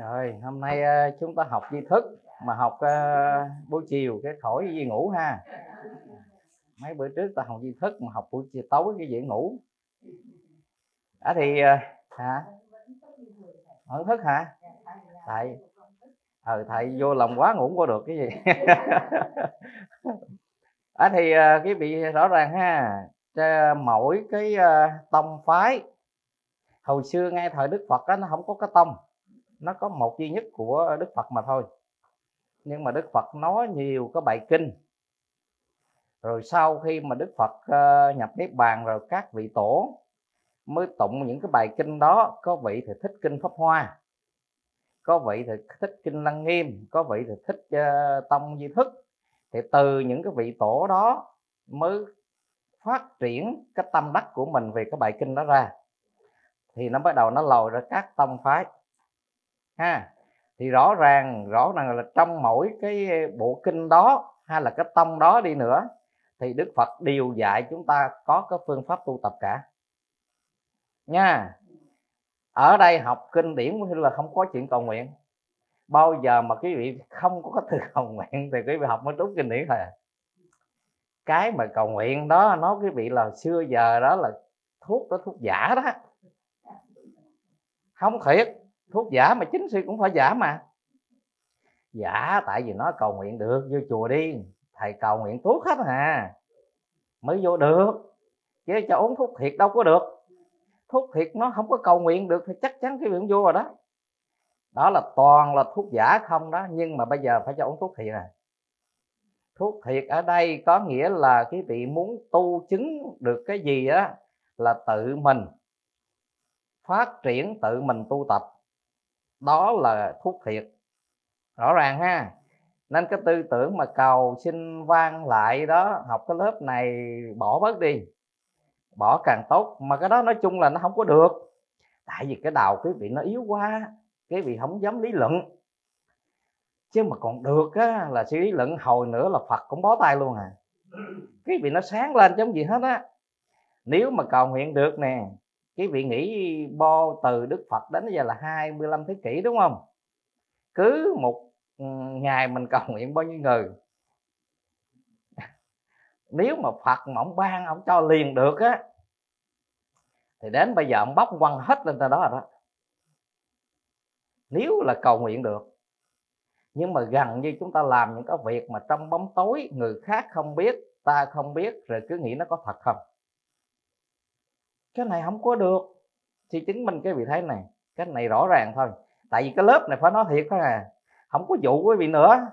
Rồi, hôm nay chúng ta học tri thức mà học buổi chiều cái khỏi đi ngủ ha. Mấy bữa trước ta học tri thức mà học buổi chiều tối cái dễ ngủ. Thì hả? Ẩn thức hả? Thầy vô lòng quá ngủ không có được cái gì. Thì quý vị rõ ràng ha, mỗi cái tông phái hồi xưa ngay thời Đức Phật đó, nó không có cái tông, nó có một duy nhất của Đức Phật mà thôi. Nhưng mà Đức Phật nói nhiều cái bài kinh, rồi sau khi mà Đức Phật nhập niết bàn rồi các vị tổ mới tụng những cái bài kinh đó. Có vị thì thích kinh Pháp Hoa, có vị thì thích kinh Lăng Nghiêm, có vị thì thích tông Di Thức. Thì từ những cái vị tổ đó mới phát triển cái tâm đắc của mình về cái bài kinh đó ra, thì nó bắt đầu nó lòi ra các tông phái ha. Thì rõ ràng là trong mỗi cái bộ kinh đó hay là cái tông đó đi nữa thì Đức Phật đều dạy chúng ta có cái phương pháp tu tập cả nha. Ở đây học kinh điển là không có chuyện cầu nguyện. Bao giờ mà quý vị không có cái từ cầu nguyện thì quý vị học mới đúng kinh điển thôi. Cái mà cầu nguyện đó nói quý vị là xưa giờ đó là thuốc giả đó. Không thiệt, thuốc giả mà chính sư cũng phải giả mà. Giả tại vì nó cầu nguyện được, vô chùa đi thầy cầu nguyện thuốc hết mới vô được, chứ cho uống thuốc thiệt đâu có được. Thuốc thiệt nó không có cầu nguyện được thì chắc chắn cái việc vô rồi đó. Đó là toàn là thuốc giả không đó. Nhưng mà bây giờ phải cho uống thuốc thiệt này. Thuốc thiệt ở đây có nghĩa là quý vị muốn tu chứng được cái gì á là tự mình phát triển, tự mình tu tập, đó là thuốc thiệt. Rõ ràng ha. Nên cái tư tưởng mà cầu xin vang lại đó, học cái lớp này bỏ bớt đi, bỏ càng tốt. Mà cái đó nói chung là nó không có được, tại vì cái đầu quý vị nó yếu quá, quý vị không dám lý luận. Chứ mà còn được á là suy lý luận hồi nữa là Phật cũng bó tay luôn quý vị nó sáng lên giống gì hết á. Nếu mà cầu nguyện được nè, quý vị nghĩ bo từ Đức Phật đến giờ là 25 thế kỷ đúng không? Cứ một ngày mình cầu nguyện bao nhiêu người. Nếu mà Phật mà ông ban, ông cho liền được á, thì đến bây giờ ông bóc quăng hết lên đó rồi đó. Nếu là cầu nguyện được. Nhưng mà gần như chúng ta làm những cái việc mà trong bóng tối, người khác không biết, ta không biết, rồi cứ nghĩ nó có thật không. Cái này không có được. Thì chứng minh cái vị thấy này, cái này rõ ràng thôi. Tại vì cái lớp này phải nói thiệt thôi không có dụ quý vị nữa.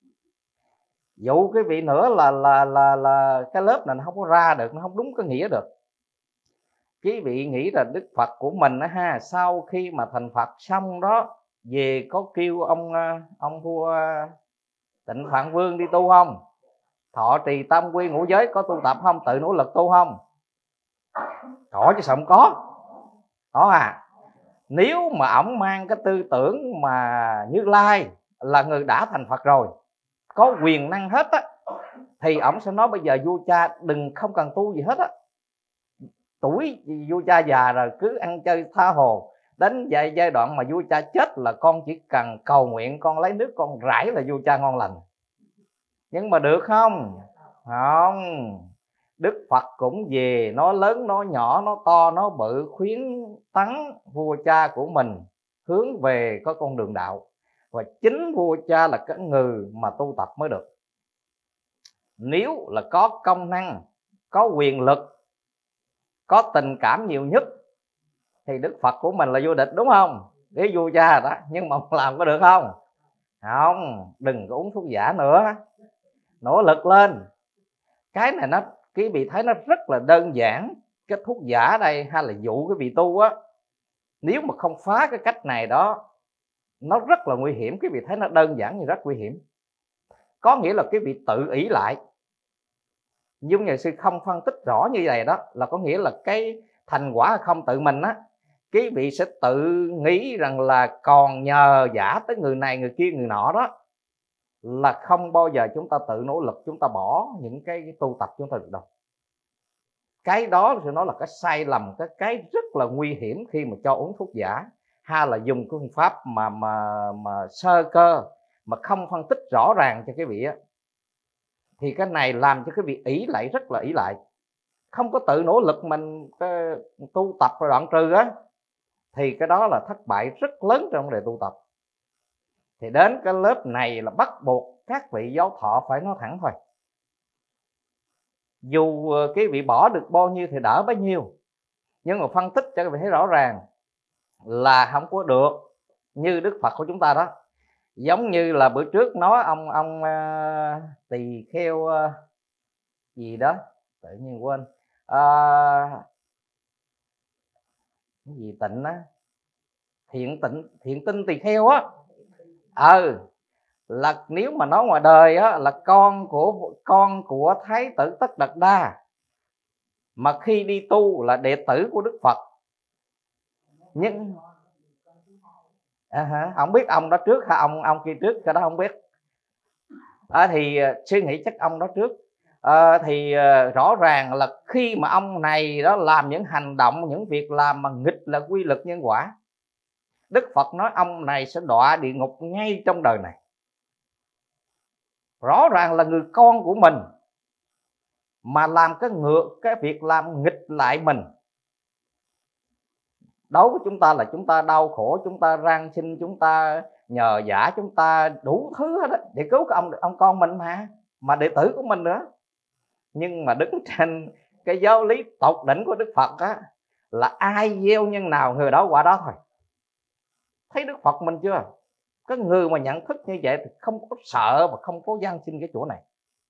Dụ quý vị nữa là cái lớp này nó không có ra được, nó không đúng cái nghĩa được. Quý vị nghĩ là Đức Phật của mình đó ha, sau khi mà thành Phật xong đó, về có kêu ông vua Tịnh Phạn Vương đi tu không? Thọ trì tam quy ngũ giới có tu tập không? Tự nỗ lực tu không? Có chứ sao không có. Đó nếu mà ổng mang cái tư tưởng mà Như Lai là người đã thành Phật rồi, có quyền năng hết á, thì ổng sẽ nói bây giờ vua cha đừng, không cần tu gì hết á. Tuổi vua cha già rồi, cứ ăn chơi tha hồ. Đến giai đoạn mà vua cha chết là con chỉ cần cầu nguyện, con lấy nước con rải là vua cha ngon lành. Nhưng mà được không? Không. Đức Phật cũng về, nó lớn, nó nhỏ, nó to, nó bự, khuyến tấn vua cha của mình hướng về có con đường đạo. Và chính vua cha là cái người mà tu tập mới được. Nếu là có công năng, có quyền lực, có tình cảm nhiều nhất thì Đức Phật của mình là vô địch đúng không? Cái vua cha đó. Nhưng mà làm có được không? Không. Đừng có uống thuốc giả nữa, nỗ lực lên. Cái này nó, quý vị thấy nó rất là đơn giản. Cái thuốc giả đây hay là dụ cái vị tu á, nếu mà không phá cái cách này đó, nó rất là nguy hiểm. Quý vị thấy nó đơn giản nhưng rất nguy hiểm. Có nghĩa là quý vị tự ý lại. Nhưng nhà sư không phân tích rõ như vậy đó, là có nghĩa là cái thành quả không tự mình á, quý vị sẽ tự nghĩ rằng là còn nhờ giả tới người này người kia người nọ đó, là không bao giờ chúng ta tự nỗ lực, chúng ta bỏ những cái tu tập chúng ta được đâu. Cái đó thì nó là cái sai lầm, cái rất là nguy hiểm khi mà cho uống thuốc giả. hay là dùng cái phương pháp mà sơ cơ mà không phân tích rõ ràng cho cái vị á, thì cái này làm cho cái vị ỷ lại, rất là ỷ lại, không có tự nỗ lực mình tu tập rồi đoạn trừ á, thì cái đó là thất bại rất lớn trong vấn đề tu tập. Thì đến cái lớp này là bắt buộc các vị giáo thọ phải nói thẳng thôi, dù cái vị bỏ được bao nhiêu thì đỡ bấy nhiêu, nhưng mà phân tích cho các vị thấy rõ ràng là không có được như Đức Phật của chúng ta đó. Giống như là bữa trước nói ông tỳ kheo gì đó tự nhiên quên, cái gì Tịnh á, thiện tinh tỳ kheo á, là nếu mà nói ngoài đời á là con của Thái tử Tất Đạt Đa, mà khi đi tu là đệ tử của Đức Phật. Nhưng không biết ông đó trước hay ông kia trước, cái đó không biết. Thì suy nghĩ chắc ông đó trước. Thì rõ ràng là khi mà ông này đó làm những hành động, những việc làm mà nghịch là quy luật nhân quả, Đức Phật nói ông này sẽ đọa địa ngục ngay trong đời này. Rõ ràng là người con của mình mà làm cái việc làm nghịch lại mình. Đối với chúng ta là chúng ta đau khổ, chúng ta rang sinh, chúng ta nhờ vả, chúng ta đủ thứ hết đó để cứu cái ông con mình mà đệ tử của mình nữa. Nhưng mà đứng trên cái giáo lý tột đỉnh của Đức Phật á, là ai gieo nhân nào người đó quả đó thôi. Thấy Đức Phật mình chưa? Cái người mà nhận thức như vậy thì không có sợ và không có gian sinh cái chỗ này.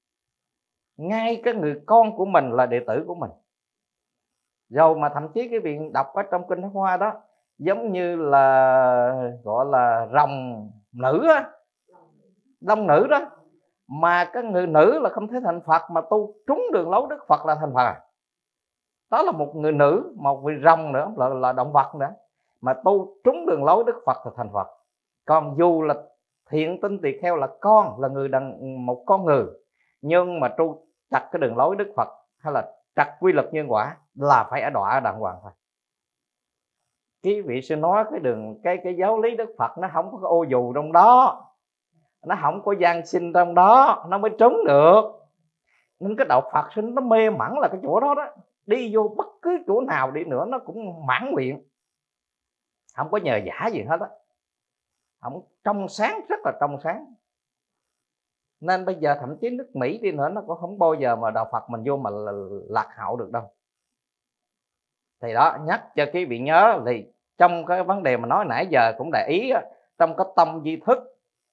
Ngay cái người con của mình là đệ tử của mình. Rồi mà thậm chí cái việc đọc ở trong Kinh Pháp Hoa đó, giống như là gọi là rồng nữ á, long nữ đó, mà cái người nữ là không thể thành Phật, mà tu trúng đường lối Đức Phật là thành Phật. Đó là một người nữ, một vị rồng nữa, là động vật nữa, mà tu trúng đường lối Đức Phật là thành Phật. Còn dù là thiện tinh tỳ kheo là con, là một con người, nhưng mà tu chặt cái đường lối Đức Phật hay là chặt quy luật nhân quả là phải ở đọa đàng hoàng thôi. Cái vị sư nói cái giáo lý Đức Phật nó không có ô dù trong đó, nó không có gian sinh trong đó, nó mới trúng được. Nên cái đạo Phật sinh nó mê mẩn là cái chỗ đó đó. Đi vô bất cứ chỗ nào đi nữa nó cũng mãn nguyện, không có nhờ giả gì hết á, không, trong sáng, rất là trong sáng. Nên bây giờ thậm chí nước Mỹ đi nữa nó cũng không bao giờ mà đạo Phật mình vô mà lạc hậu được đâu. Thì đó, nhắc cho quý vị nhớ, thì trong cái vấn đề mà nói nãy giờ cũng để ý á, trong cái tông di thức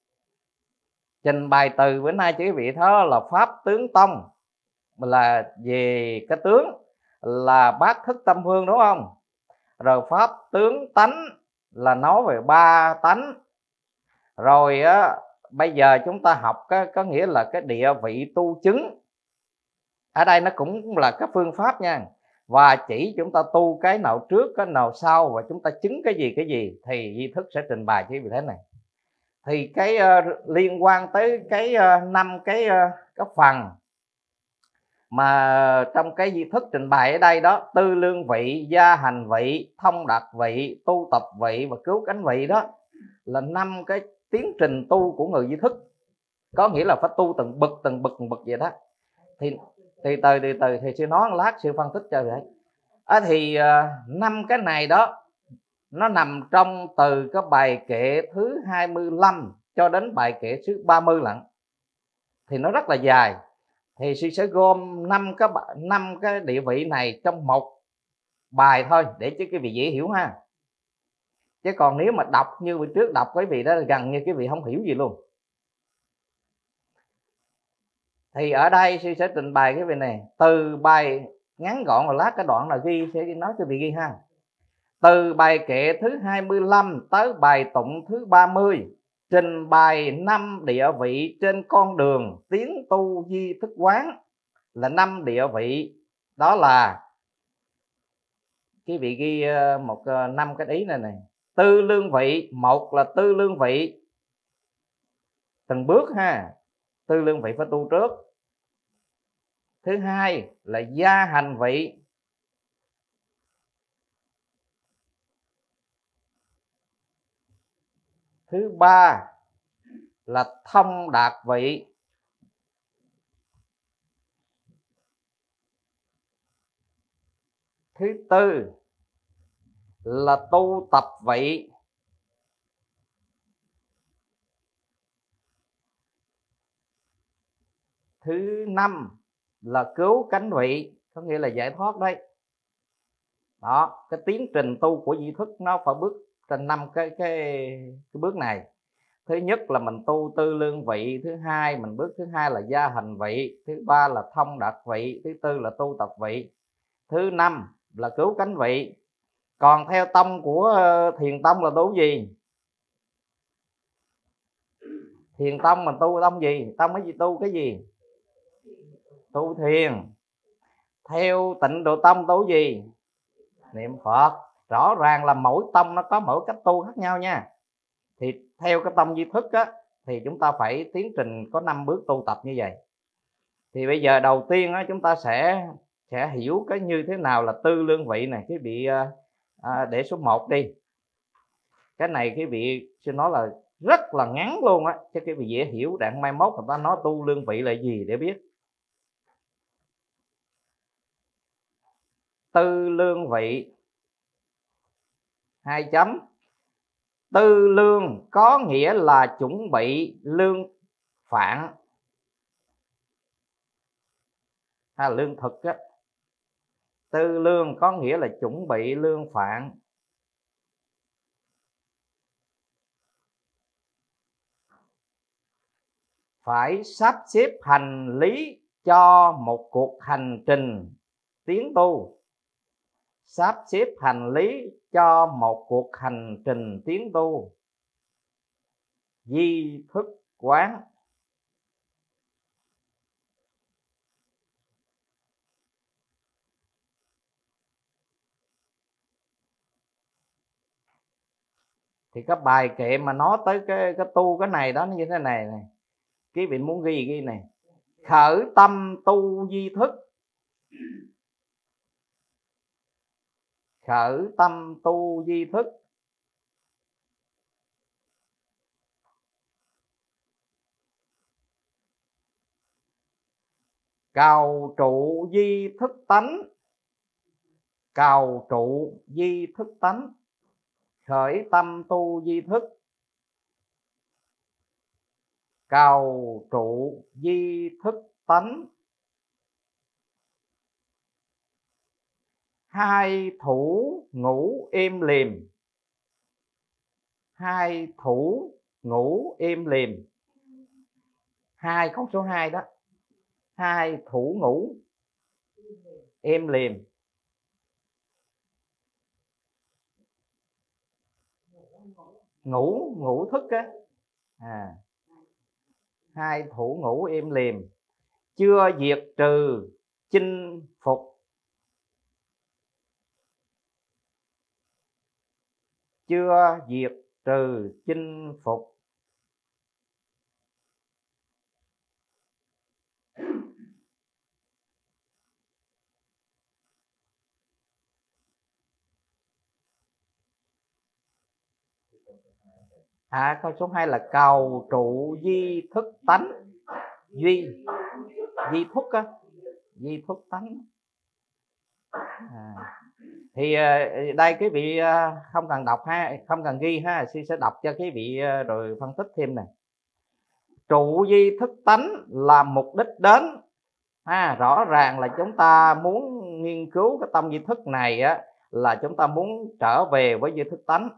trình bày từ bữa nay cho quý vị đó là pháp tướng tông, là về cái tướng là bát thức tâm phương, đúng không? Rồi pháp tướng tánh là nói về ba tánh. Rồi á, bây giờ chúng ta học có nghĩa là cái địa vị tu chứng. Ở đây nó cũng là cái phương pháp nha, và chỉ chúng ta tu cái nào trước cái nào sau, và chúng ta chứng cái gì thì di thức sẽ trình bày như thế này. Thì cái liên quan tới cái 5 cái phần mà trong cái di thức trình bày ở đây đó, tư lương vị, gia hành vị, thông đạt vị, tu tập vị và cứu cánh vị, đó là 5 cái tiến trình tu của người di thức. Có nghĩa là phải tu từng bậc vậy đó. Thì từ thì sư nói lát sư phân tích cho vậy. Thì 5 cái này đó nó nằm trong từ cái bài kệ thứ 25 cho đến bài kệ thứ 30 lận. Thì nó rất là dài. Thì sư sẽ gom 5 cái địa vị này trong một bài thôi, để cho cái vị dễ hiểu ha. Chứ còn nếu mà đọc như bữa trước đọc cái vị đó gần như cái vị không hiểu gì luôn. Thì ở đây sư sẽ trình bày cái vị này từ bài ngắn gọn, và lát cái đoạn là ghi sẽ nói cho vị ghi ha. Từ bài kệ thứ 25 tới bài tụng thứ 30 trình bày 5 địa vị trên con đường tiến tu di thức quán. Là 5 địa vị, đó là cái vị ghi một 5 cái ý này. Tư lương vị, một là tư lương vị từng bước ha, tư lương vị phải tu trước. Thứ hai là gia hành vị. Thứ ba là thông đạt vị. Thứ tư là tu tập vị. Thứ năm là cứu cánh vị, có nghĩa là giải thoát đấy. Đó, cái tiến trình tu của di thức nó phải bước trên 5 cái bước này. Thứ nhất là mình tu tư lương vị, thứ hai mình bước thứ hai là gia hành vị, thứ ba là thông đạt vị, thứ tư là tu tập vị, thứ năm là cứu cánh vị. Còn theo tông của thiền tông là tu gì? Thiền tông mình tu tông gì? Tông cái gì? Tu cái gì? Tu thiền. Theo Tịnh Độ tông tu gì? Niệm Phật. Rõ ràng là mỗi tông nó có mỗi cách tu khác nhau nha. Thì theo cái tông di thức á, thì chúng ta phải tiến trình có 5 bước tu tập như vậy. Thì bây giờ đầu tiên á, chúng ta sẽ hiểu cái như thế nào là tư lương vị này. Quý vị để số 1 đi. Cái này quý vị xin nói là rất là ngắn luôn á, cho quý vị dễ hiểu, đặng mai mốt người ta nói tu lương vị là gì để biết. Tư lương vị 2 chấm. Tư lương có nghĩa là chuẩn bị lương phạn hay là lương thực á. Tư lương có nghĩa là chuẩn bị lương phạn. Phải sắp xếp hành lý cho một cuộc hành trình tiến tu. Sắp xếp hành lý cho một cuộc hành trình tiến tu. Di thức quán. Thì cái bài kệ mà nói tới cái tu cái này đó, nó như thế này này. Quý vị muốn ghi này: khởi tâm tu di thức. Khởi tâm tu di thức. Cầu trụ di thức tánh. Cầu trụ di thức tánh. Khởi tâm tu di thức. Cầu trụ di thức tánh. Hai thủ ngủ êm lìm. Hai thủ ngủ êm lìm. Hai con số 2 đó. Hai thủ ngủ êm lìm. Ngủ thức á. Hai thủ ngủ êm lìm. Chưa diệt trừ chinh phục. Chưa diệt trừ chinh phục. Câu số 2 là cầu trụ di thức tánh. Di thức á. Di thức tánh. Thì đây quý vị không cần đọc ha, không cần ghi ha, sư sẽ đọc cho quý vị rồi phân tích thêm nè. Trụ di thức tánh là mục đích đến. Rõ ràng là chúng ta muốn nghiên cứu cái tâm di thức này á, là chúng ta muốn trở về với di thức tánh.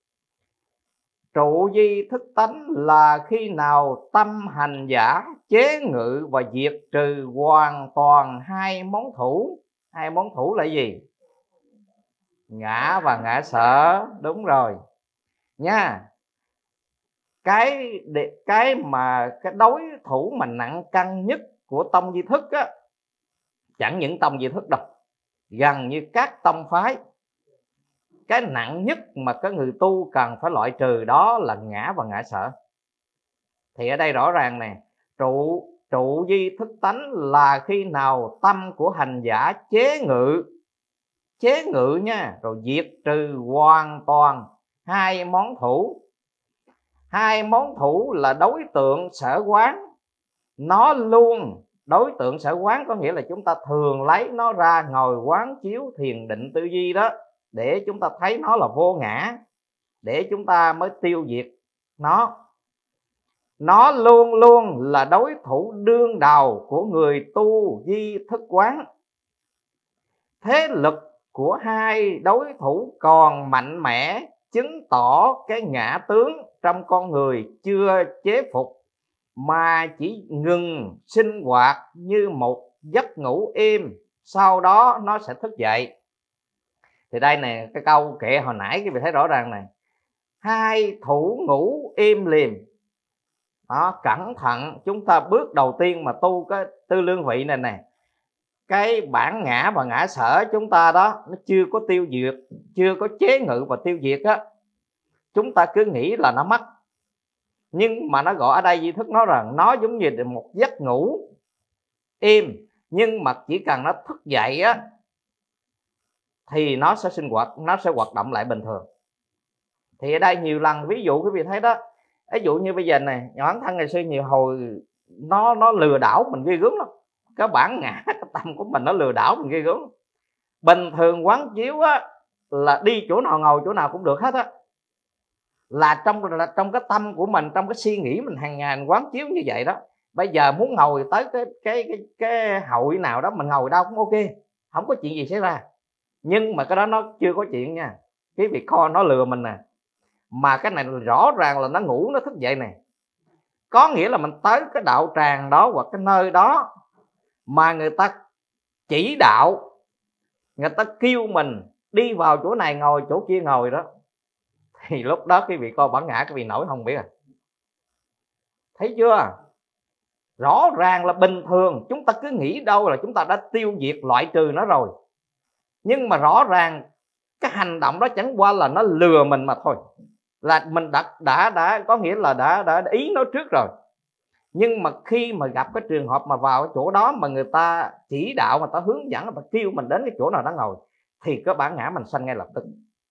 Trụ di thức tánh là khi nào tâm hành giả chế ngự và diệt trừ hoàn toàn hai món thủ. Hai món thủ là gì? Ngã và ngã sở. Đúng rồi nha. Cái đối thủ mà nặng cân nhất của tông di thức á, chẳng những tông di thức đâu, gần như các tông phái, cái nặng nhất mà cái người tu cần phải loại trừ đó là ngã và ngã sở. Thì ở đây rõ ràng nè, trụ di thức tánh là khi nào tâm của hành giả chế ngự nha, rồi diệt trừ hoàn toàn hai món thủ. Hai món thủ là đối tượng sở quán. Nó luôn, đối tượng sở quán có nghĩa là chúng ta thường lấy nó ra ngồi quán chiếu thiền định tư duy đó, để chúng ta thấy nó là vô ngã, để chúng ta mới tiêu diệt nó. Nó luôn luôn là đối thủ đương đầu của người tu di thức quán. Thế lực của hai đối thủ còn mạnh mẽ, chứng tỏ cái ngã tướng trong con người chưa chế phục, mà chỉ ngừng sinh hoạt như một giấc ngủ êm, sau đó nó sẽ thức dậy. Thì đây nè, cái câu kệ hồi nãy quý vị thấy rõ ràng này, hai thủ ngủ im lìm đó. Cẩn thận, chúng ta bước đầu tiên mà tu cái tư lương vị này nè, cái bản ngã và ngã sở chúng ta đó, nó chưa có tiêu diệt, chưa có chế ngự và tiêu diệt á, chúng ta cứ nghĩ là nó mất. Nhưng mà nó gọi ở đây di thức nói rằng nó giống như một giấc ngủ im, nhưng mà chỉ cần nó thức dậy á thì nó sẽ sinh hoạt, nó sẽ hoạt động lại bình thường. Thì ở đây nhiều lần ví dụ quý vị thấy đó, ví dụ như bây giờ này, bản thân ngày xưa nhiều hồi nó lừa đảo mình ghê gớm lắm. Cái bản ngã, cái tâm của mình nó lừa đảo mình ghê gớm. Bình thường quán chiếu á là đi chỗ nào ngồi chỗ nào cũng được hết á, là trong cái tâm của mình, trong cái suy nghĩ mình hàng ngày quán chiếu như vậy đó. Bây giờ muốn ngồi tới cái hội nào đó, mình ngồi đâu cũng ok, không có chuyện gì xảy ra. Nhưng mà cái đó nó chưa có chuyện nha, cái việc con nó lừa mình nè. Mà cái này rõ ràng là nó ngủ nó thức dậy nè. Có nghĩa là mình tới cái đạo tràng đó hoặc cái nơi đó mà người ta chỉ đạo, người ta kêu mình đi vào chỗ này ngồi, chỗ kia ngồi đó, thì lúc đó quý vị coi bản ngã quý vị nổi không biết à. Thấy chưa? Rõ ràng là bình thường chúng ta cứ nghĩ đâu là chúng ta đã tiêu diệt loại trừ nó rồi. Nhưng mà rõ ràng cái hành động đó chẳng qua là nó lừa mình mà thôi. Là mình đã có nghĩa là đã ý nó trước rồi. Nhưng mà khi mà gặp cái trường hợp mà vào cái chỗ đó mà người ta chỉ đạo, người ta hướng dẫn, người ta kêu mình đến cái chỗ nào đó ngồi, thì cái bản ngã mình sanh ngay lập tức.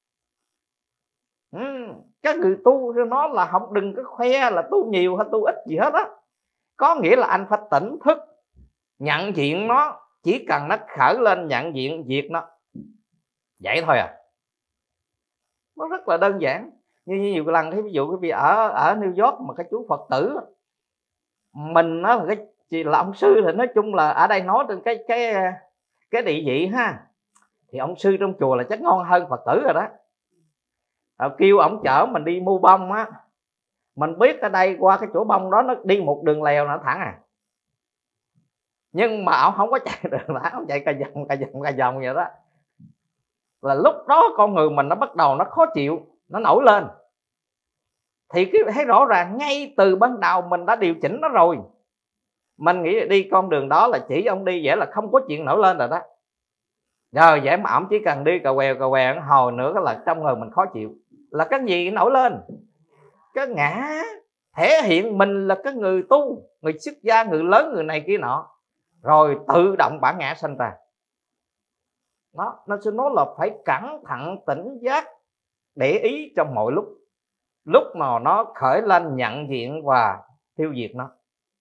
Cái người tu nó là không, đừng có khoe là tu nhiều hay tu ít gì hết á. Có nghĩa là anh phải tỉnh thức nhận diện nó, chỉ cần nó khởi lên nhận diện diệt nó, vậy thôi à. Nó rất là đơn giản. Như nhiều lần thấy ví dụ quý vị ở New York mà cái chú Phật tử mình nó là cái là ông sư, thì nói chung là ở đây nói trên cái địa vị ha, thì ông sư trong chùa là chắc ngon hơn Phật tử rồi đó. Kêu ổng chở mình đi mua bông á, mình biết ở đây qua cái chỗ bông đó nó đi một đường lèo nó thẳng à, nhưng mà ổng không có chạy đường thẳng, ổng chạy cả vòng vậy đó. Là lúc đó con người mình nó bắt đầu nó khó chịu, nó nổi lên. Thì cái thấy rõ ràng ngay từ ban đầu mình đã điều chỉnh nó rồi. Mình nghĩ đi con đường đó là chỉ ông đi vậy là không có chuyện nổi lên rồi đó. Rồi vậy mà ổng chỉ cần đi cà quèo hồi nữa là trong người mình khó chịu. Là cái gì nổi lên? Cái ngã thể hiện mình là cái người tu, người xuất gia, người lớn, người này kia nọ, rồi tự động bản ngã sanh ra. Nó sẽ nói là phải cẩn thận tỉnh giác, để ý trong mọi lúc. Lúc nào nó khởi lên nhận diện và tiêu diệt nó,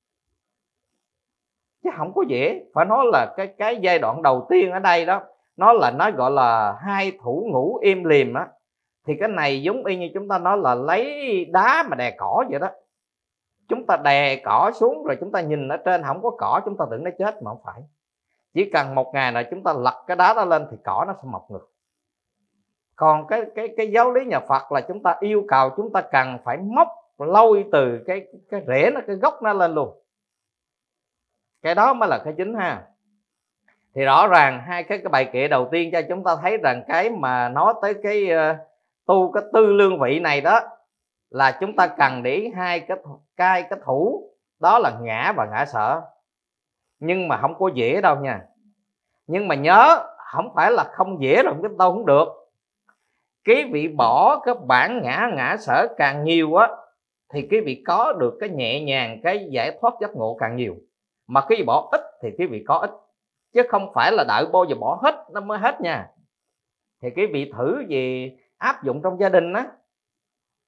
chứ không có dễ. Phải nói là cái giai đoạn đầu tiên ở đây đó, nó gọi là hai thủ ngủ im lìm á. Thì cái này giống y như chúng ta nói là lấy đá mà đè cỏ vậy đó. Chúng ta đè cỏ xuống rồi chúng ta nhìn ở trên không có cỏ, chúng ta tưởng nó chết, mà không phải. Chỉ cần một ngày nào chúng ta lật cái đá đó lên thì cỏ nó sẽ mọc ngược. Còn cái giáo lý nhà Phật là chúng ta yêu cầu chúng ta cần phải móc lôi từ cái rễ nó, cái gốc nó lên luôn. Cái đó mới là cái chính ha. Thì rõ ràng hai cái bài kệ đầu tiên cho chúng ta thấy rằng cái mà nói tới cái tu cái tư lương vị này đó, là chúng ta cần để ý hai cái thủ đó là ngã và ngã sở. Nhưng mà không có dễ đâu nha. Nhưng mà nhớ, không phải là không dễ rồi chúng ta không được. Cái vị bỏ cái bản ngã sở càng nhiều á, thì cái vị có được cái nhẹ nhàng, cái giải thoát giác ngộ càng nhiều. Mà cái vị bỏ ít thì cái vị có ít, chứ không phải là đợi bao giờ bỏ hết nó mới hết nha. Thì cái vị thử gì áp dụng trong gia đình á,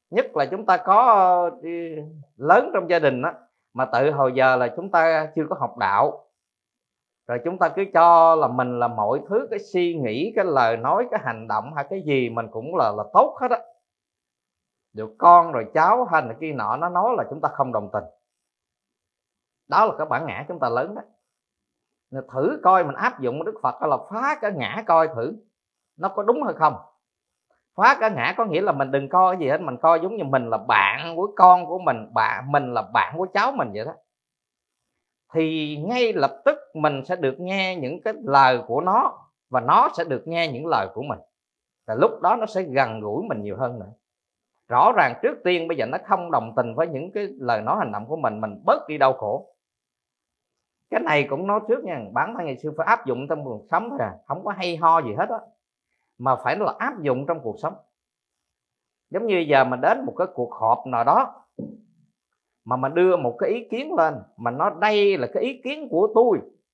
Nhất là chúng ta có lớn trong gia đình đó, mà tự hồi giờ là chúng ta chưa có học đạo, rồi chúng ta cứ cho là mình là mọi thứ, cái suy nghĩ, cái lời nói, cái hành động hay cái gì mình cũng là tốt hết á. Được con rồi cháu hay là kia nọ nó nói là chúng ta không đồng tình. Đó là cái bản ngã chúng ta lớn đó. Nên thử coi mình áp dụng Đức Phật là phá cái ngã coi thử nó có đúng hay không. Phá cái ngã có nghĩa là mình đừng coi cái gì hết, mình coi giống như mình là bạn của con của mình, mình là bạn của cháu mình vậy đó. Thì ngay lập tức mình sẽ được nghe những cái lời của nó, và nó sẽ được nghe những lời của mình. Và lúc đó nó sẽ gần gũi mình nhiều hơn nữa. Rõ ràng trước tiên bây giờ nó không đồng tình với những cái lời nói hành động của mình bớt đi đau khổ. Cái này cũng nói trước nha, bản thân ngày xưa phải áp dụng trong cuộc sống thôi à, không có hay ho gì hết á, mà phải là áp dụng trong cuộc sống. Giống như giờ mình đến một cái cuộc họp nào đó mà mình đưa một cái ý kiến lên, mà nói đây là cái ý kiến của tôi,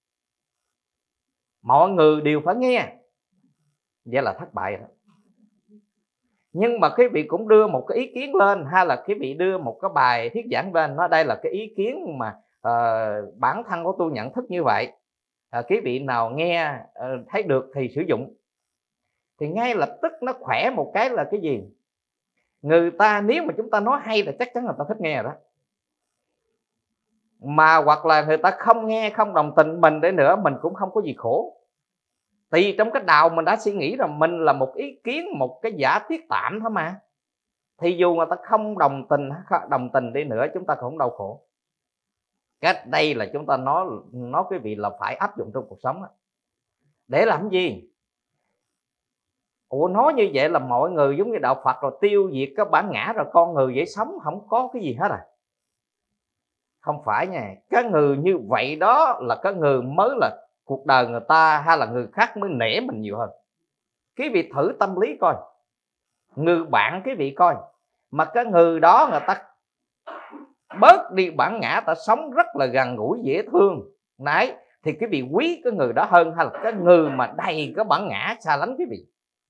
mọi người đều phải nghe, vậy là thất bại rồi. Nhưng mà quý vị cũng đưa một cái ý kiến lên, hay là quý vị đưa một cái bài thuyết giảng lên, nói đây là cái ý kiến mà bản thân của tôi nhận thức như vậy, quý vị nào nghe thấy được thì sử dụng. Thì ngay lập tức nó khỏe một cái là cái gì? Người ta nếu mà chúng ta nói hay là chắc chắn người ta thích nghe rồi đó. Mà hoặc là người ta không nghe, không đồng tình mình để nữa, mình cũng không có gì khổ. Thì trong cái đạo mình đã suy nghĩ rằng mình là một ý kiến, một cái giả thuyết tạm thôi mà. Thì dù người ta không đồng tình đi nữa, chúng ta cũng không đau khổ. Cái đây là chúng ta nói quý vị là phải áp dụng trong cuộc sống đó. Để làm gì? Ủa nói như vậy là mọi người giống như đạo Phật rồi tiêu diệt cái bản ngã rồi con người dễ sống, không có cái gì hết à? Không phải nha. Cái người như vậy đó là cái người mới là cuộc đời người ta, hay là người khác mới nể mình nhiều hơn. Quý vị thử tâm lý coi, người bạn quý vị coi, mà cái người đó người ta bớt đi bản ngã, ta sống rất là gần gũi dễ thương nãy, thì quý vị quý cái người đó hơn, hay là cái người mà đầy cái bản ngã xa lánh quý vị?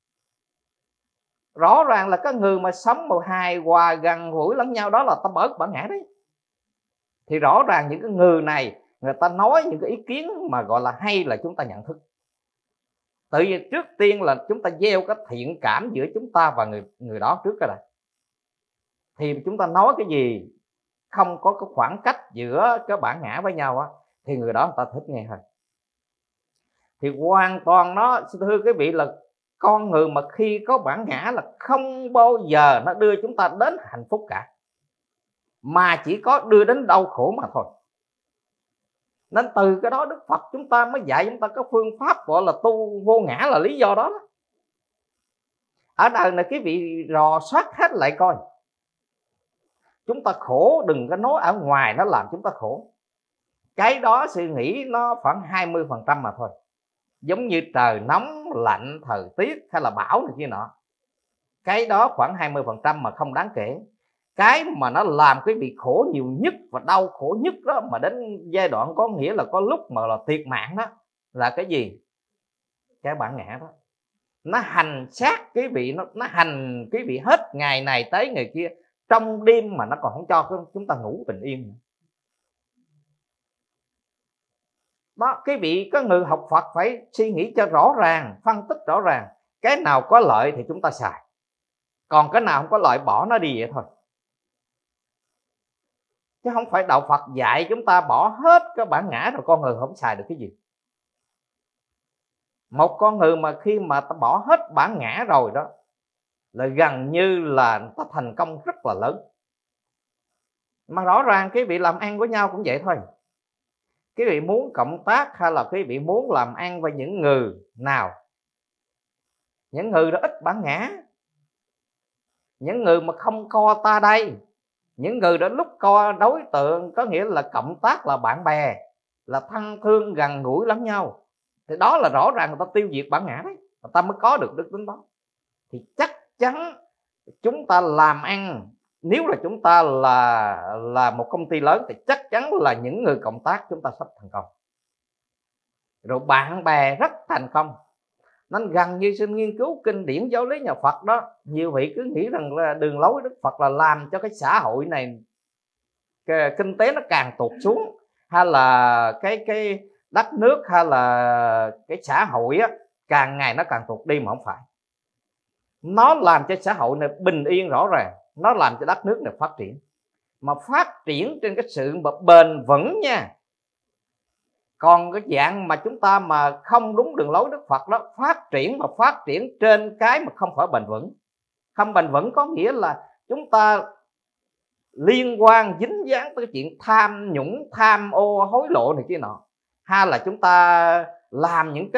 Rõ ràng là cái người mà sống một hài hòa gần gũi lẫn nhau đó là ta bớt bản ngã đấy. Thì rõ ràng những cái người này người ta nói những cái ý kiến mà gọi là hay là chúng ta nhận thức. Tự nhiên trước tiên là chúng ta gieo cái thiện cảm giữa chúng ta và người đó trước cái này. Thì chúng ta nói cái gì không có cái khoảng cách giữa cái bản ngã với nhau á, thì người đó người ta thích nghe hơn. Thì hoàn toàn nó, thưa quý vị, là con người mà khi có bản ngã là không bao giờ nó đưa chúng ta đến hạnh phúc cả, mà chỉ có đưa đến đau khổ mà thôi. Nên từ cái đó Đức Phật chúng ta mới dạy chúng ta cái phương pháp gọi là tu vô ngã, là lý do đó. Ở đời này quý vị rò soát hết lại coi, chúng ta khổ đừng có nói ở ngoài nó làm chúng ta khổ. Cái đó suy nghĩ nó khoảng 20% mà thôi. Giống như trời nóng, lạnh, thời tiết hay là bão này kia nọ, cái đó khoảng 20% mà không đáng kể. Cái mà nó làm quý vị khổ nhiều nhất và đau khổ nhất đó, mà đến giai đoạn có nghĩa là có lúc mà là tuyệt mạng đó, là cái gì? Cái bản ngã đó. Nó hành xác quý vị, nó hành quý vị hết ngày này tới ngày kia, trong đêm mà nó còn không cho chúng ta ngủ bình yên. Đó, quý vị có người học Phật phải suy nghĩ cho rõ ràng, phân tích rõ ràng, cái nào có lợi thì chúng ta xài, còn cái nào không có lợi bỏ nó đi vậy thôi. Chứ không phải đạo Phật dạy chúng ta bỏ hết cái bản ngã rồi con người không xài được cái gì. Một con người mà khi mà ta bỏ hết bản ngã rồi đó, là gần như là ta thành công rất là lớn. Mà rõ ràng quý vị làm ăn với nhau cũng vậy thôi. Quý vị muốn cộng tác hay là quý vị muốn làm ăn với những người nào? Những người đó ít bản ngã, những người mà không co ta đây, những người đó lúc co đối tượng có nghĩa là cộng tác, là bạn bè, là thân thương gần gũi lẫn nhau, thì đó là rõ ràng người ta tiêu diệt bản ngã đấy, người ta mới có được đức tính đó. Thì chắc chắn chúng ta làm ăn, nếu là chúng ta là một công ty lớn, thì chắc chắn là những người cộng tác chúng ta sắp thành công, rồi bạn bè rất thành công, Nên gần như xin nghiên cứu kinh điển giáo lý nhà Phật đó, nhiều vị cứ nghĩ rằng là đường lối Đức Phật là làm cho cái xã hội này kinh tế nó càng tụt xuống, hay là cái đất nước hay là cái xã hội á, càng ngày nó càng tụt đi, mà không phải. Nó làm cho xã hội này bình yên rõ ràng, nó làm cho đất nước này phát triển, mà phát triển trên cái sự bền vững nha. Còn cái dạng mà chúng ta mà không đúng đường lối Đức Phật đó, phát triển mà phát triển trên cái mà không phải bền vững. Không bền vững có nghĩa là chúng ta liên quan dính dáng tới cái chuyện tham nhũng, tham ô, hối lộ này kia nọ, hay là chúng ta làm những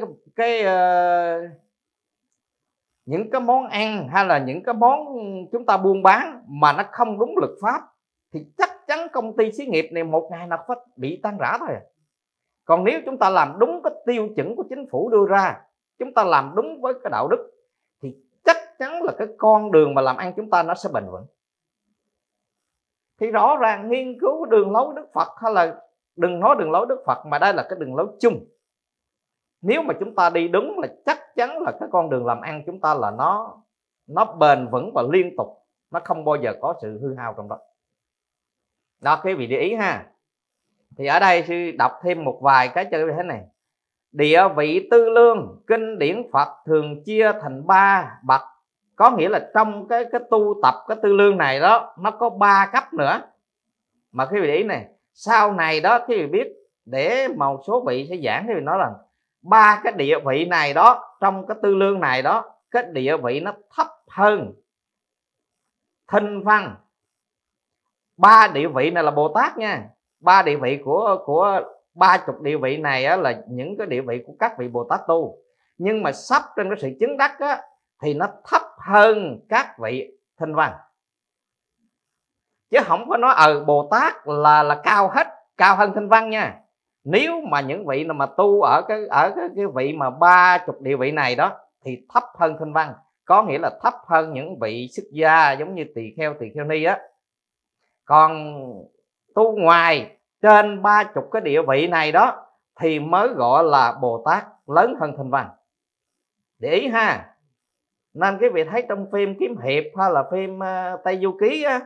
những cái món ăn, hay là những cái món chúng ta buôn bán mà nó không đúng luật pháp, thì chắc chắn công ty xí nghiệp này một ngày nào phải bị tan rã thôi. Còn nếu chúng ta làm đúng cái tiêu chuẩn của chính phủ đưa ra, chúng ta làm đúng với cái đạo đức, thì chắc chắn là cái con đường mà làm ăn chúng ta nó sẽ bền vững. Thì rõ ràng nghiên cứu đường lối Đức Phật, hay là đừng nói đường lối Đức Phật, mà đây là cái đường lối chung. Nếu mà chúng ta đi đúng là chắc chắn là cái con đường làm ăn chúng ta là nó bền vững và liên tục, nó không bao giờ có sự hư hao trong đó. Đó, quý vị để ý ha. Thì ở đây sư đọc thêm một vài cái cho thế này. Địa vị tư lương, kinh điển Phật thường chia thành 3 bậc. Có nghĩa là trong cái tu tập cái tư lương này đó, nó có 3 cấp nữa. Mà quý vị để ý này, sau này đó quý vị biết, để một số vị sẽ giảng, quý vị nói rằng 3 cái địa vị này đó, trong cái tư lương này đó, cái địa vị nó thấp hơn Thinh Văn. 3 địa vị này là Bồ Tát nha. 3 địa vị của 30 địa vị này á, là những cái địa vị của các vị Bồ Tát tu. Nhưng mà sắp trên cái sự chứng đắc á, thì nó thấp hơn các vị Thinh Văn. Chứ không có nói Bồ Tát là cao hết, cao hơn Thinh Văn nha. Nếu mà những vị nào mà tu ở cái vị mà 30 địa vị này đó, thì thấp hơn Thinh Văn. Có nghĩa là thấp hơn những vị xuất gia giống như tỳ kheo ni á. Còn tu ngoài trên 30 cái địa vị này đó, thì mới gọi là Bồ Tát lớn hơn Thinh Văn. Để ý ha. Nên cái vị thấy trong phim Kiếm Hiệp hay là phim Tây Du Ký á,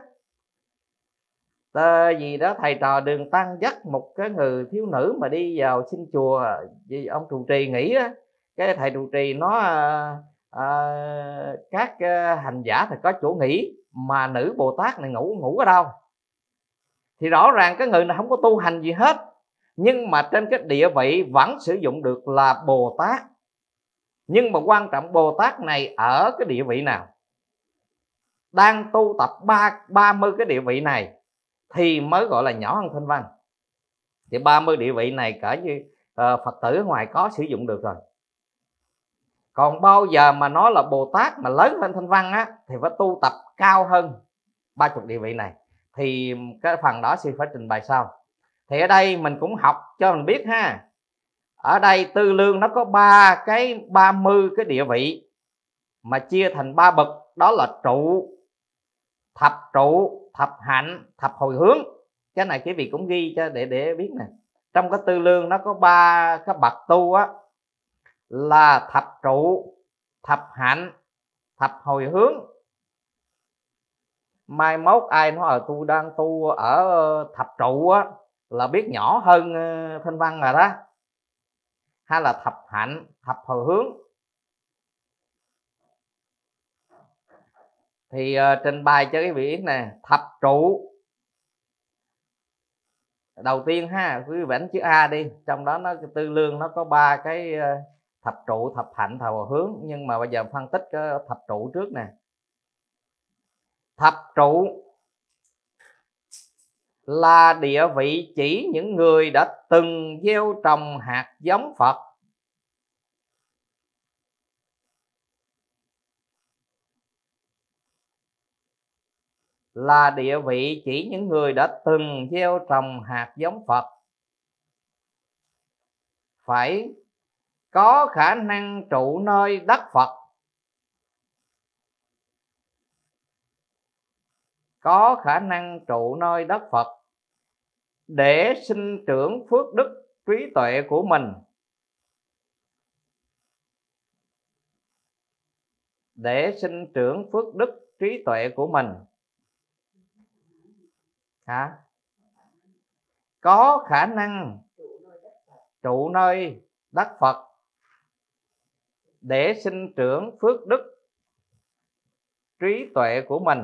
gì đó thầy trò Đường Tăng dắt một cái người thiếu nữ mà đi vào sinh chùa, vì ông trụ trì nghĩ á, cái thầy trụ trì nói các hành giả thì có chỗ nghỉ, mà nữ Bồ Tát này ngủ ở đâu? Thì rõ ràng cái người này không có tu hành gì hết, nhưng mà trên cái địa vị vẫn sử dụng được là Bồ Tát. Nhưng mà quan trọng Bồ Tát này ở cái địa vị nào, đang tu tập 30 cái địa vị này thì mới gọi là nhỏ hơn Thinh Văn. Thì 30 địa vị này cỡ như Phật tử ở ngoài có sử dụng được rồi. Còn bao giờ mà nói là Bồ Tát mà lớn hơn Thinh Văn á, thì phải tu tập cao hơn 30 địa vị này. Thì cái phần đó sư phải trình bày sau. Thì ở đây mình cũng học cho mình biết ha. Ở đây tư lương nó có 30 cái địa vị mà chia thành 3 bậc, đó là trụ, thập hạnh, thập hồi hướng. Cái này quý vị cũng ghi cho để biết nè. Trong cái tư lương nó có 3 cái bậc tu á, là thập trụ, thập hạnh, thập hồi hướng. Mai mốt ai nói tôi đang tu ở thập trụ á, là biết nhỏ hơn Thinh Văn rồi đó. Hay là thập hạnh, thập hồi hướng. Thì trình bày cho quý vị biết nè. Thập trụ, đầu tiên ha, quý vị ấn chữ A đi. Trong đó nó tư lương nó có 3 cái thập trụ, thập hạnh, thập hồi hướng. Nhưng mà bây giờ phân tích cái thập trụ trước nè. Thập trụ là địa vị chỉ những người đã từng gieo trồng hạt giống Phật. Là địa vị chỉ những người đã từng gieo trồng hạt giống Phật, phải có khả năng trụ nơi đất Phật, có khả năng trụ nơi đất Phật để sinh trưởng phước đức trí tuệ của mình. để sinh trưởng phước đức trí tuệ của mình. Có khả năng trụ nơi đất Phật để sinh trưởng phước đức trí tuệ của mình.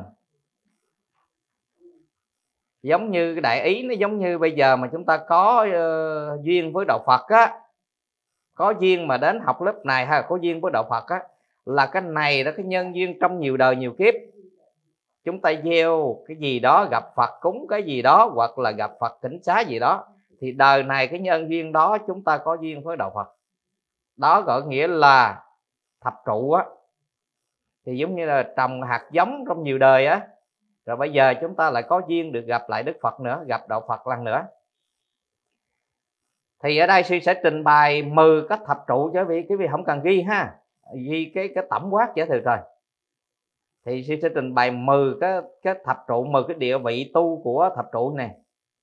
Giống như cái đại ý, nó giống như bây giờ mà chúng ta có duyên với đạo Phật á, có duyên mà đến học lớp này hay là có duyên với đạo Phật á, là cái này đó, cái nhân duyên trong nhiều đời nhiều kiếp. Chúng ta gieo cái gì đó, gặp Phật cúng cái gì đó, hoặc là gặp Phật thỉnh xá gì đó, thì đời này cái nhân duyên đó chúng ta có duyên với đạo Phật. Đó gọi nghĩa là thập trụ á. Thì giống như là trồng hạt giống trong nhiều đời á, rồi bây giờ chúng ta lại có duyên được gặp lại Đức Phật nữa, gặp đạo Phật lần nữa. Thì ở đây sư sẽ trình bày 10 cái thập trụ cho quý vị không cần ghi ha, ghi cái tổng quát vậy rồi. Thì sư sẽ trình bày 10 cái thập trụ, 10 cái địa vị tu của thập trụ này.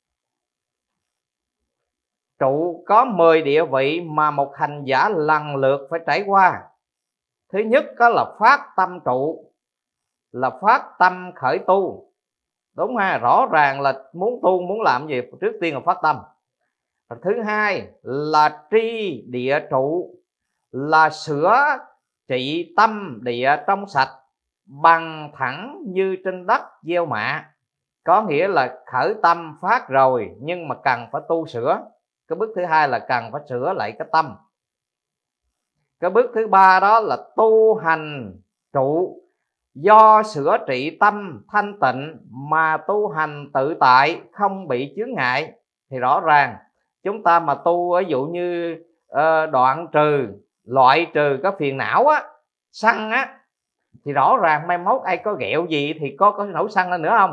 Trụ có 10 địa vị mà một hành giả lần lượt phải trải qua. Thứ nhất đó là phát tâm trụ, là phát tâm khởi tu. Đúng ha, rõ ràng là muốn tu, muốn làm gì trước tiên là phát tâm. Và thứ hai là tri địa trụ, là sửa trị tâm địa trong sạch, bằng thẳng như trên đất gieo mạ. Có nghĩa là khởi tâm phát rồi nhưng mà cần phải tu sửa. Cái bước thứ hai là cần phải sửa lại cái tâm. Cái bước thứ ba đó là tu hành trụ, do sửa trị tâm thanh tịnh mà tu hành tự tại, không bị chướng ngại. Thì rõ ràng chúng ta mà tu ví dụ như đoạn trừ, loại trừ cái phiền não á, sân á, thì rõ ràng mai mốt ai có ghẹo gì thì có nổi sân lên nữa không?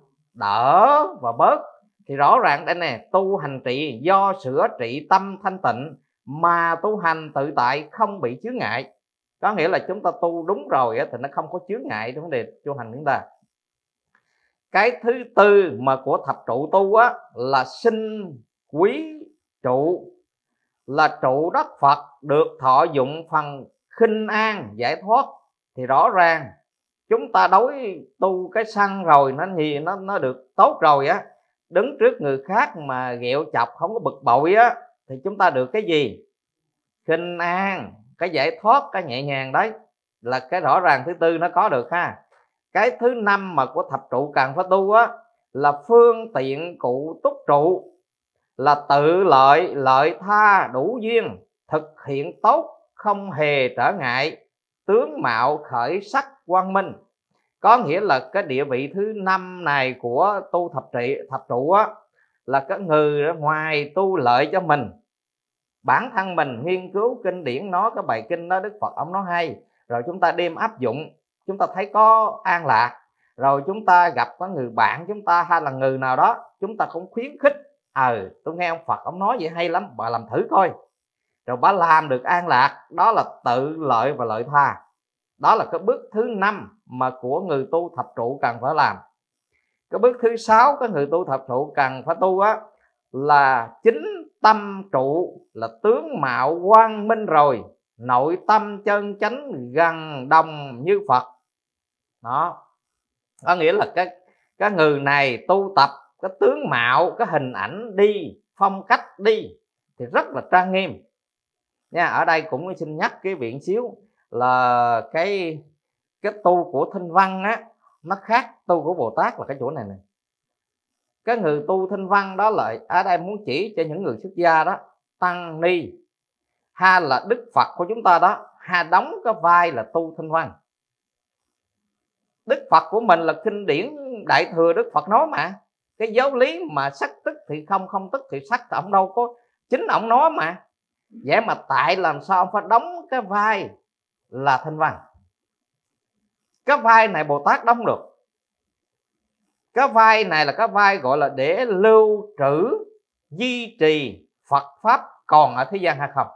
Đỡ và bớt. Thì rõ ràng đây nè, tu hành trị, do sửa trị tâm thanh tịnh mà tu hành tự tại, không bị chướng ngại. Có nghĩa là chúng ta tu đúng rồi á, thì nó không có chướng ngại trong vấn đề tu hành chúng ta. Cái thứ tư mà của thập trụ tu á là sinh quý trụ, là trụ đất Phật được thọ dụng phần khinh an giải thoát. Thì rõ ràng chúng ta đối tu cái sân rồi nó được tốt rồi á, đứng trước người khác mà ghẹo chọc không có bực bội á, thì chúng ta được cái gì? Khinh an, cái giải thoát, cái nhẹ nhàng. Đấy là cái rõ ràng thứ tư nó có được ha. Cái thứ năm mà của thập trụ cần phải tu á là phương tiện cụ túc trụ, là tự lợi lợi tha đủ duyên, thực hiện tốt không hề trở ngại, tướng mạo khởi sắc quang minh. Có nghĩa là cái địa vị thứ năm này của tu thập trụ á, là cái người ngoài tu lợi cho mình, bản thân mình nghiên cứu kinh điển, nói cái bài kinh đó Đức Phật ông nói hay, rồi chúng ta đem áp dụng, chúng ta thấy có an lạc, rồi chúng ta gặp có người bạn chúng ta hay là người nào đó, chúng ta cũng khuyến khích: tôi nghe ông Phật ông nói vậy hay lắm, bà làm thử coi, rồi bà làm được an lạc. Đó là tự lợi và lợi tha. Đó là cái bước thứ năm mà của người tu thập trụ cần phải làm. Cái bước thứ sáu cái người tu thập trụ cần phải tu á là chính tâm trụ, là tướng mạo quang minh rồi, nội tâm chân chánh gần đồng như Phật. Đó có nghĩa là cái người này tu tập cái tướng mạo, cái hình ảnh đi, phong cách đi thì rất là trang nghiêm nha. Ở đây cũng xin nhắc cái viện xíu là cái tu của Thanh Văn á, nó khác tu của Bồ Tát là cái chỗ này nè. Cái người tu Thanh Văn đó là ở đây muốn chỉ cho những người xuất gia đó, tăng ni hay là Đức Phật của chúng ta đó, hay đóng cái vai là tu Thanh Văn. Đức Phật của mình là kinh điển Đại Thừa Đức Phật nói mà, cái giáo lý mà sắc tức thì không, không tức thì sắc, thì ông đâu có, chính ông nói mà. Vậy mà tại làm sao ông phải đóng cái vai là Thanh Văn? Cái vai này Bồ Tát đóng được. Cái vai này là cái vai gọi là để lưu trữ, duy trì Phật Pháp còn ở thế gian hay không?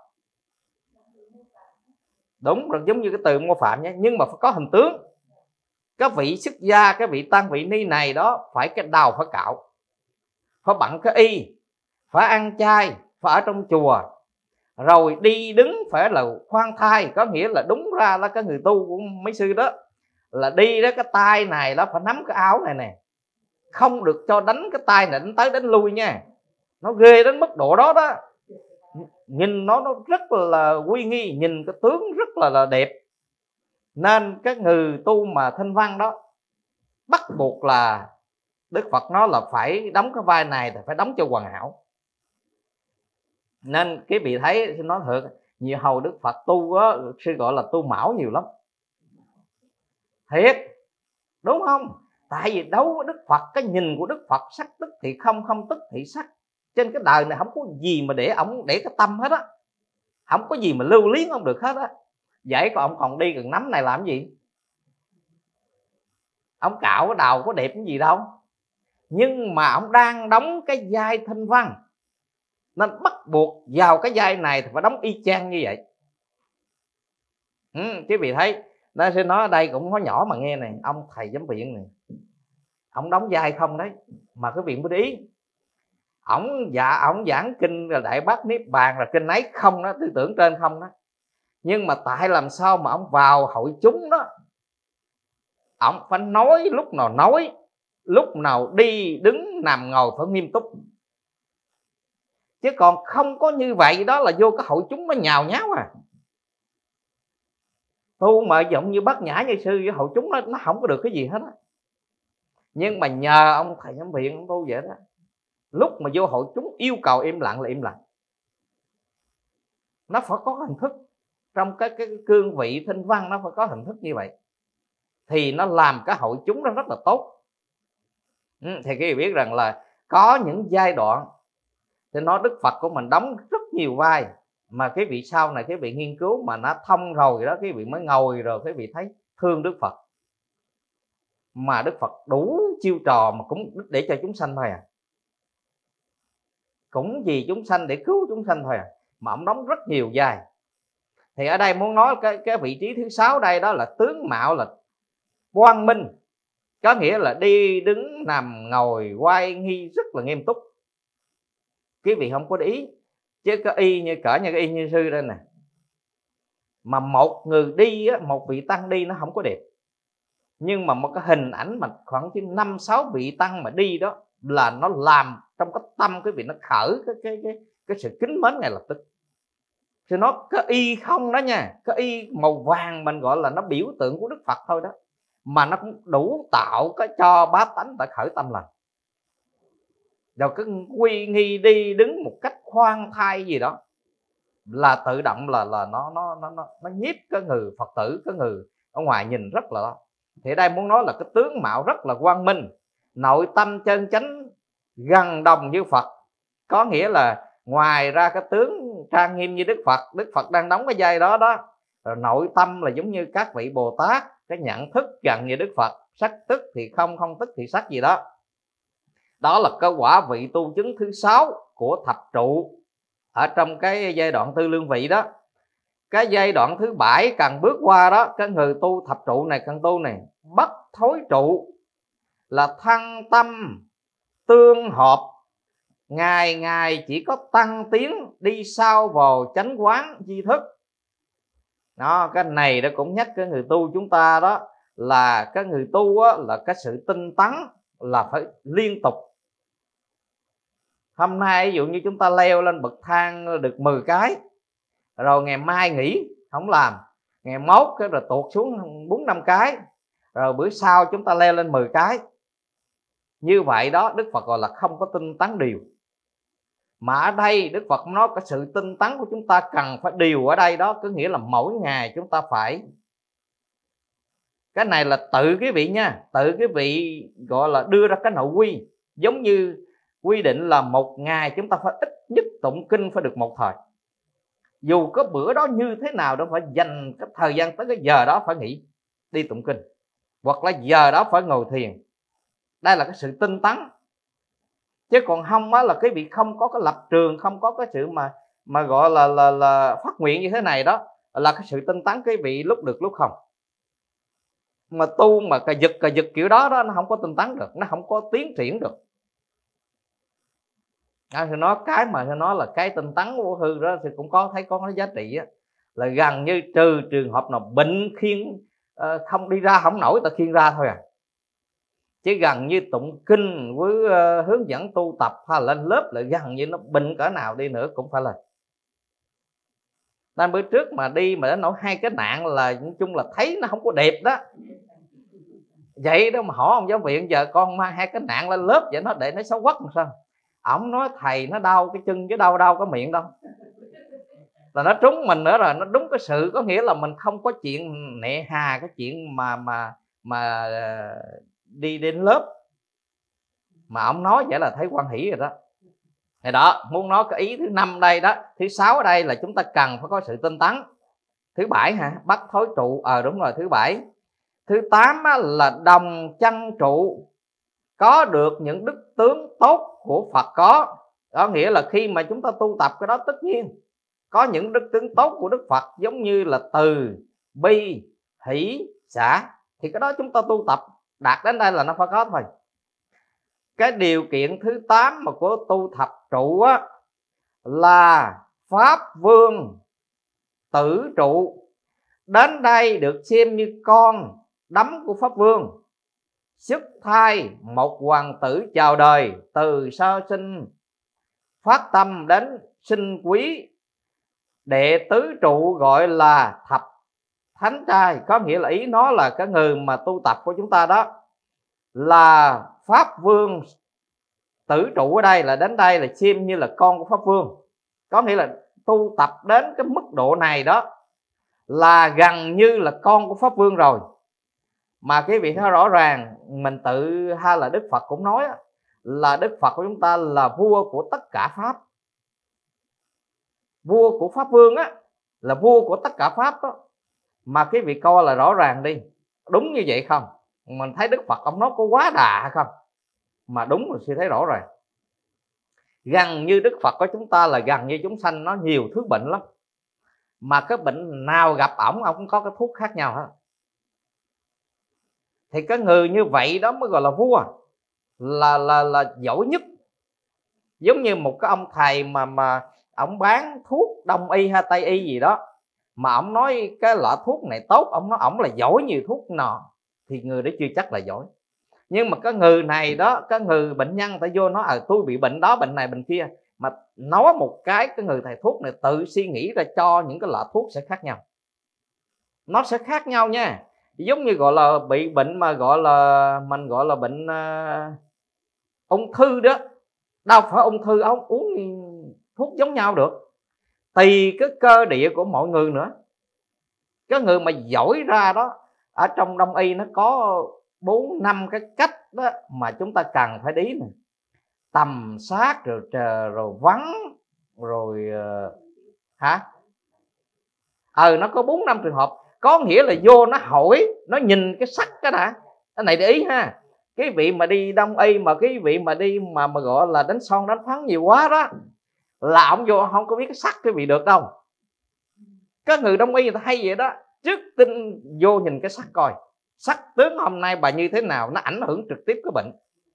Đúng rồi, giống như cái từ mô phạm nhé, nhưng mà phải có hình tướng. Cái vị xuất gia, cái vị tăng vị ni này đó, phải cái đầu phải cạo, phải bận cái y, phải ăn chay, phải ở trong chùa, rồi đi đứng phải là khoan thai, có nghĩa là đúng ra là cái người tu của mấy sư đó là đi đó, cái tay này nó phải nắm cái áo này nè, không được cho đánh cái tay này đánh tới đánh lui nha. Nó ghê đến mức độ đó đó. Nhìn nó rất là uy nghi, nhìn cái tướng rất là đẹp. Nên cái người tu mà thanh văn đó bắt buộc là Đức Phật nói là phải đóng cái vai này, thì phải đóng cho hoàn hảo. Nên cái vị thấy nói thật, nhiều hầu Đức Phật tu á, sư gọi là tu mão nhiều lắm, thiệt, đúng không? Tại vì đấu với Đức Phật, cái nhìn của Đức Phật sắc tức thì không, không tức thì sắc. Trên cái đời này không có gì mà để ổng để cái tâm hết á, không có gì mà lưu luyến ông được hết á. Vậy còn ông còn đi gần nắm này làm gì? Ông cạo cái đầu có đẹp cái gì đâu. Nhưng mà ông đang đóng cái vai thanh văn, nên bắt buộc vào cái vai này thì phải đóng y chang như vậy. Chứ vị thấy, nó sẽ nói ở đây cũng nói nhỏ mà nghe này, ông thầy giám viện này, ông đóng vai không đấy, mà cái vị mới để ý. Ông giảng kinh là Đại Bát Niết Bàn là kinh ấy không đó, tư tưởng trên không đó. Nhưng mà tại làm sao mà ông vào hội chúng đó, ông phải nói, lúc nào đi đứng nằm ngồi phải nghiêm túc. Chứ còn không có như vậy đó là vô cái hội chúng nó nhào nháo à. Tu mà giọng như Bát Nhã như sư với hội chúng nó không có được cái gì hết á. Nhưng mà nhờ ông thầy giám viện ông tu vậy đó, lúc mà vô hội chúng yêu cầu im lặng là im lặng. Nó phải có hình thức, trong cái cương vị thanh văn nó phải có hình thức như vậy, thì nó làm cái hội chúng nó rất là tốt. Thì quý vị biết rằng là có những giai đoạn thì nói Đức Phật của mình đóng rất nhiều vai, mà cái vị sau này cái vị nghiên cứu mà nó thông rồi đó, cái vị mới ngồi rồi cái vị thấy thương Đức Phật, mà Đức Phật đủ chiêu trò mà cũng để cho chúng sanh thôi à, cũng vì chúng sanh để cứu chúng sanh thôi à, mà ông đóng rất nhiều vai. Thì ở đây muốn nói cái vị trí thứ 6 đây đó là tướng mạo là quang minh, có nghĩa là đi đứng nằm ngồi quay nghi rất là nghiêm túc. Quý vị không có để ý, chứ có y như cỡ như cái y như sư đây nè, mà một người đi á, một vị tăng đi nó không có đẹp, nhưng mà một cái hình ảnh mà khoảng chứ 5-6 vị tăng mà đi đó là nó làm trong cái tâm cái vị nó khởi cái sự kính mến ngay lập tức. Thì nó có y không đó nha, có y màu vàng mình gọi là nó biểu tượng của Đức Phật thôi đó, mà nó cũng đủ tạo cái cho bá tánh ta khởi tâm lành. Rồi cái quy nghi đi đứng một cách khoan thai gì đó là tự động là nó nhiếp cái người Phật tử, cái người ở ngoài nhìn rất là đó. Thì ở đây muốn nói là cái tướng mạo rất là quang minh, nội tâm chân chánh gần đồng như Phật, có nghĩa là ngoài ra cái tướng trang nghiêm như Đức Phật đang đóng cái vai đó đó, rồi nội tâm là giống như các vị Bồ Tát, cái nhận thức gần như Đức Phật, sắc tức thì không, không tức thì sắc gì đó. Đó là cái quả vị tu chứng thứ 6 của thập trụ ở trong cái giai đoạn tư lương vị đó. Cái giai đoạn thứ 7 cần bước qua đó, cái người tu thập trụ này cần tu này, bất thối trụ là thăng tâm tương hợp, ngày ngày chỉ có tăng tiến đi sau vào chánh quán tri thức. Đó, cái này nó cũng nhắc cái người tu chúng ta đó, là cái người tu á, là cái sự tinh tấn là phải liên tục. Hôm nay ví dụ như chúng ta leo lên bậc thang được 10 cái, rồi ngày mai nghỉ không làm, ngày mốt cái rồi tuột xuống 4-5 cái, rồi bữa sau chúng ta leo lên 10 cái. Như vậy đó Đức Phật gọi là không có tinh tấn điều. Mà ở đây Đức Phật nói cái sự tinh tấn của chúng ta cần phải điều ở đây đó, có nghĩa là mỗi ngày chúng ta phải, cái này là tự cái vị nha, tự cái vị gọi là đưa ra cái nội quy. Giống như quy định là một ngày chúng ta phải ít nhất tụng kinh phải được một thời, dù có bữa đó như thế nào đó phải dành cái thời gian tới cái giờ đó phải nghỉ đi tụng kinh, hoặc là giờ đó phải ngồi thiền. Đây là cái sự tinh tấn. Chứ còn không á là cái vị không có cái lập trường, không có cái sự mà gọi là phát nguyện như thế này đó, là cái sự tinh tấn cái vị lúc được lúc không. Mà tu mà cà giật kiểu đó đó, nó không có tinh tấn được, nó không có tiến triển được. Thì nó cái mà nó là cái tinh tấn của hư đó thì cũng có thấy có cái giá trị á, là gần như trừ trường hợp nào bệnh khiêng không đi ra không nổi ta khiêng ra thôi à, chứ gần như tụng kinh với hướng dẫn tu tập hay là lên lớp là gần như nó bệnh cỡ nào đi nữa cũng phải lên. Nên bữa trước mà đi mà đến nỗi 2 cái nạn là nói chung là thấy nó không có đẹp đó, vậy đó mà hỏi ông giáo viện giờ con mang 2 cái nạn lên lớp vậy nó để nó xấu quắc làm sao. Ổng nói thầy nó đau cái chân chứ đâu cái miệng đâu, là nó trúng mình nữa rồi, nó đúng cái sự có nghĩa là mình không có chuyện nệ hà cái chuyện mà đi đến lớp, mà ông nói vậy là thấy quan hỷ rồi đó. Thì đó, muốn nói cái ý thứ 5 đây đó. Thứ 6 ở đây là chúng ta cần phải có sự tinh tấn. Thứ 7 hả? Bắt thối trụ, đúng rồi, thứ 7. Thứ 8 là đồng chân trụ, có được những đức tướng tốt của Phật có. Có nghĩa là khi mà chúng ta tu tập cái đó tất nhiên có những đức tướng tốt của Đức Phật, giống như là từ, bi, hỷ, xả, thì cái đó chúng ta tu tập đạt đến đây là nó phải có thôi. Cái điều kiện thứ 8 mà của tu thập trụ á, là Pháp Vương tử trụ. Đến đây được xem như con đấm của Pháp Vương, xuất thai một hoàng tử chào đời, từ sơ sinh phát tâm đến sinh quý. Đệ tứ trụ gọi là thập thánh trai, có nghĩa là ý nó là cái người mà tu tập của chúng ta đó là Pháp Vương tử trụ. Ở đây là đến đây là xem như là con của Pháp Vương, có nghĩa là tu tập đến cái mức độ này đó là gần như là con của Pháp Vương rồi. Mà cái vị thấy rõ ràng mình tự hay là Đức Phật cũng nói là Đức Phật của chúng ta là vua của tất cả Pháp. Vua của Pháp Vương á là vua của tất cả Pháp đó. Mà cái vị coi là rõ ràng đi, đúng như vậy không? Mình thấy Đức Phật ông nói có quá đà hay không? Mà đúng rồi, suy thấy rõ ràng. Gần như Đức Phật của chúng ta là gần như chúng sanh nó nhiều thứ bệnh lắm, mà cái bệnh nào gặp ổng cũng có cái thuốc khác nhau hết. Thì cái người như vậy đó mới gọi là vua, là giỏi nhất. Giống như một cái ông thầy mà ổng bán thuốc đông y hay tây y gì đó, mà ổng nói cái loại thuốc này tốt, ổng nói ổng là giỏi nhiều thuốc nọ, thì người đó chưa chắc là giỏi. Nhưng mà cái người này đó, cái người bệnh nhân ta vô nói tôi bị bệnh đó, bệnh này, bệnh kia, mà nói một cái người thầy thuốc này tự suy nghĩ ra cho những cái loại thuốc sẽ khác nhau. Nó sẽ khác nhau nha. Giống như gọi là bị bệnh mà gọi là mình gọi là bệnh ung thư đó, đâu phải ung thư ông uống thuốc giống nhau được, tùy cái cơ địa của mọi người nữa. Cái người mà giỏi ra đó, ở trong đông y nó có 4-5 cái cách đó mà chúng ta cần phải đi nè. Tầm sát rồi vắng rồi nó có 4-5 trường hợp. Có nghĩa là vô nó hỏi, nó nhìn cái sắc cái đã. Cái này để ý ha. Cái vị mà đi đông y mà cái vị mà đi mà gọi là đánh son đánh phấn nhiều quá đó, là ông vô không có biết cái sắc cái vị được đâu. Các người đông y người ta hay vậy đó, trước tin vô nhìn cái sắc coi, sắc tướng hôm nay bà như thế nào, nó ảnh hưởng trực tiếp cái bệnh.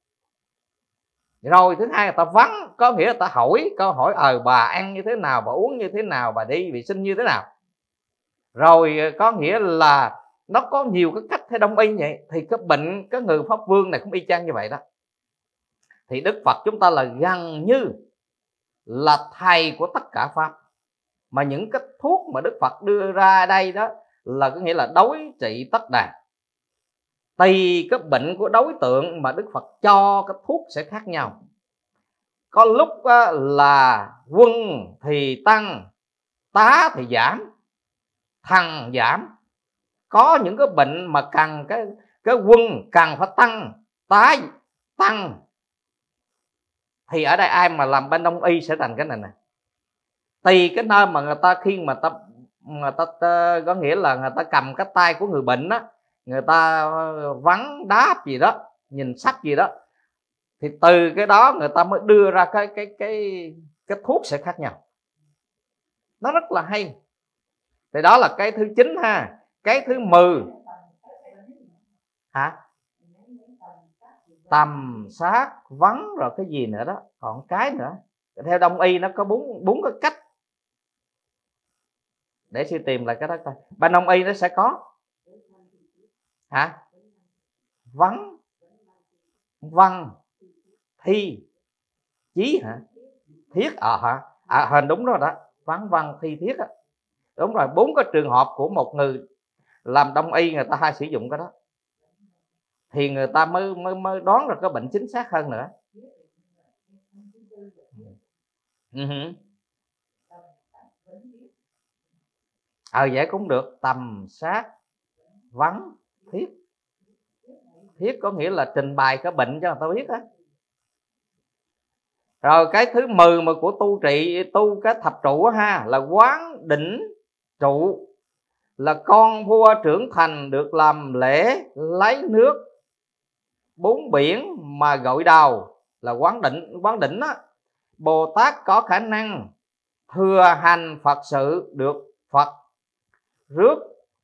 Rồi thứ hai người ta vắng, có nghĩa là ta hỏi câu hỏi bà ăn như thế nào, bà uống như thế nào, bà đi vệ sinh như thế nào. Rồi có nghĩa là nó có nhiều cái cách theo đông y vậy. Thì cái bệnh cái người Pháp Vương này cũng y chang như vậy đó. Thì Đức Phật chúng ta là gần như là thầy của tất cả Pháp. Mà những cái thuốc mà Đức Phật đưa ra đây đó là có nghĩa là đối trị tất đàn. Tùy cái bệnh của đối tượng mà Đức Phật cho cái thuốc sẽ khác nhau. Có lúc là quân thì tăng, tá thì giảm, thần giảm. Có những cái bệnh mà cần cái quân cần phải tăng, tá tăng. Thì ở đây ai mà làm bên đông y sẽ thành cái này nè. Tùy cái nơi mà người ta khi mà người ta có nghĩa là người ta cầm cái tay của người bệnh đó, người ta vắng đáp gì đó, nhìn sắc gì đó, thì từ cái đó người ta mới đưa ra cái thuốc sẽ khác nhau. Nó rất là hay. Thì đó là cái thứ 9 ha. Cái thứ 10 tầm sát vắng rồi cái gì nữa đó, còn cái nữa Theo Đông y nó có bốn cái cách, để sư tìm lại cái đó coi. Bên Đông y nó sẽ có hả? Vấn, văn, thi, chí hả? Thiết hả? Hình đúng rồi đó. Vấn, văn, thi, thiết á. Đúng rồi, 4 cái trường hợp của một người làm Đông y người ta hay sử dụng cái đó, thì người ta mới đoán được cái bệnh chính xác hơn nữa. Vậy cũng được. Tầm, sát, vấn, thiết. Thiết có nghĩa là trình bày cái bệnh cho người ta biết á. Rồi cái thứ 10 mà của tu cái thập trụ ha, là quán đỉnh trụ, là con vua trưởng thành được làm lễ lấy nước 4 biển mà gội đầu, là quán đỉnh á. Bồ Tát có khả năng thừa hành Phật sự, được Phật rước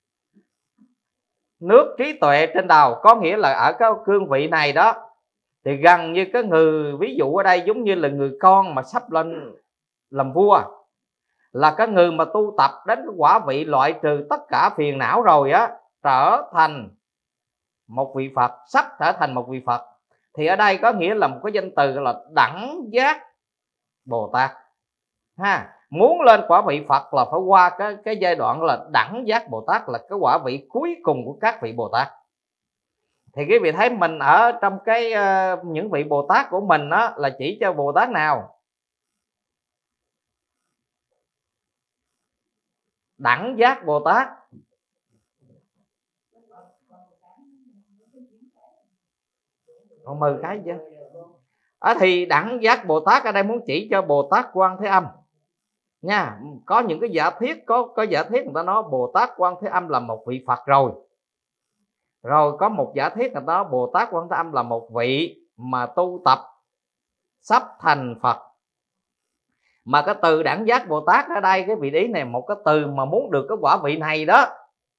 nước trí tuệ trên đầu. Có nghĩa là ở cái cương vị này đó, thì gần như cái người, ví dụ ở đây giống như là người con mà sắp lên làm vua, là cái người mà tu tập đến cái quả vị loại trừ tất cả phiền não rồi á, trở thành một vị Phật, sắp trở thành một vị Phật. Thì ở đây có nghĩa là một cái danh từ là đẳng giác Bồ Tát ha. Muốn lên quả vị Phật là phải qua cái giai đoạn là đẳng giác Bồ Tát, là cái quả vị cuối cùng của các vị Bồ Tát. Thì quý vị thấy mình ở trong cái những vị Bồ Tát của mình đó, là chỉ cho Bồ Tát nào? Đẳng giác Bồ Tát. Còn 10 cái chứ. Thì đẳng giác Bồ Tát ở đây muốn chỉ cho Bồ Tát Quan Thế Âm nha. Có những cái giả thiết, có giả thiết người ta nói Bồ Tát Quan Thế Âm là một vị Phật rồi. Rồi có một giả thiết người ta nói Bồ Tát Quan Thế Âm là một vị mà tu tập sắp thành Phật. Mà cái từ đẳng giác Bồ Tát ở đây, cái vị ý này, một cái từ mà muốn được cái quả vị này đó,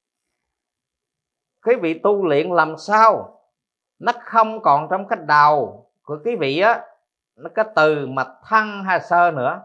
cái vị tu luyện làm sao nó không còn trong cái đầu của quý vị á, nó cái từ mà thân hay sơ nữa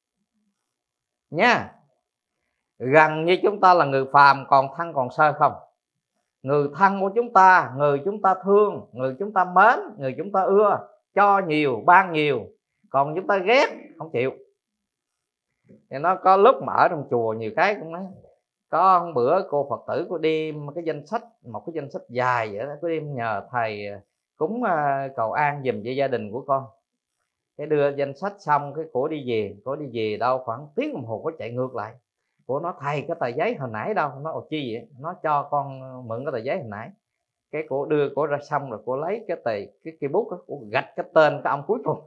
nha. Gần như chúng ta là người phàm, còn thân còn sơ không. Người thân của chúng ta, người chúng ta thương, người chúng ta mến, người chúng ta ưa, cho nhiều, ban nhiều. Còn chúng ta ghét, không chịu. Thì nó có lúc mà ở trong chùa nhiều cái cũng nói, có một bữa cô Phật tử cô đem một cái danh sách dài vậy đó, cô đem nhờ thầy cúng cầu an giùm cho gia đình của con. Cái đưa danh sách xong, cái cổ đi về đâu khoảng tiếng đồng hồ, có chạy ngược lại. Cổ nói thầy cái tờ giấy hồi nãy đâu? Nó chi vậy? Nó cho con mượn cái tờ giấy hồi nãy. Cái cổ đưa cổ ra xong rồi cổ lấy cái bút đó, cổ gạch cái tên cái ông cuối cùng.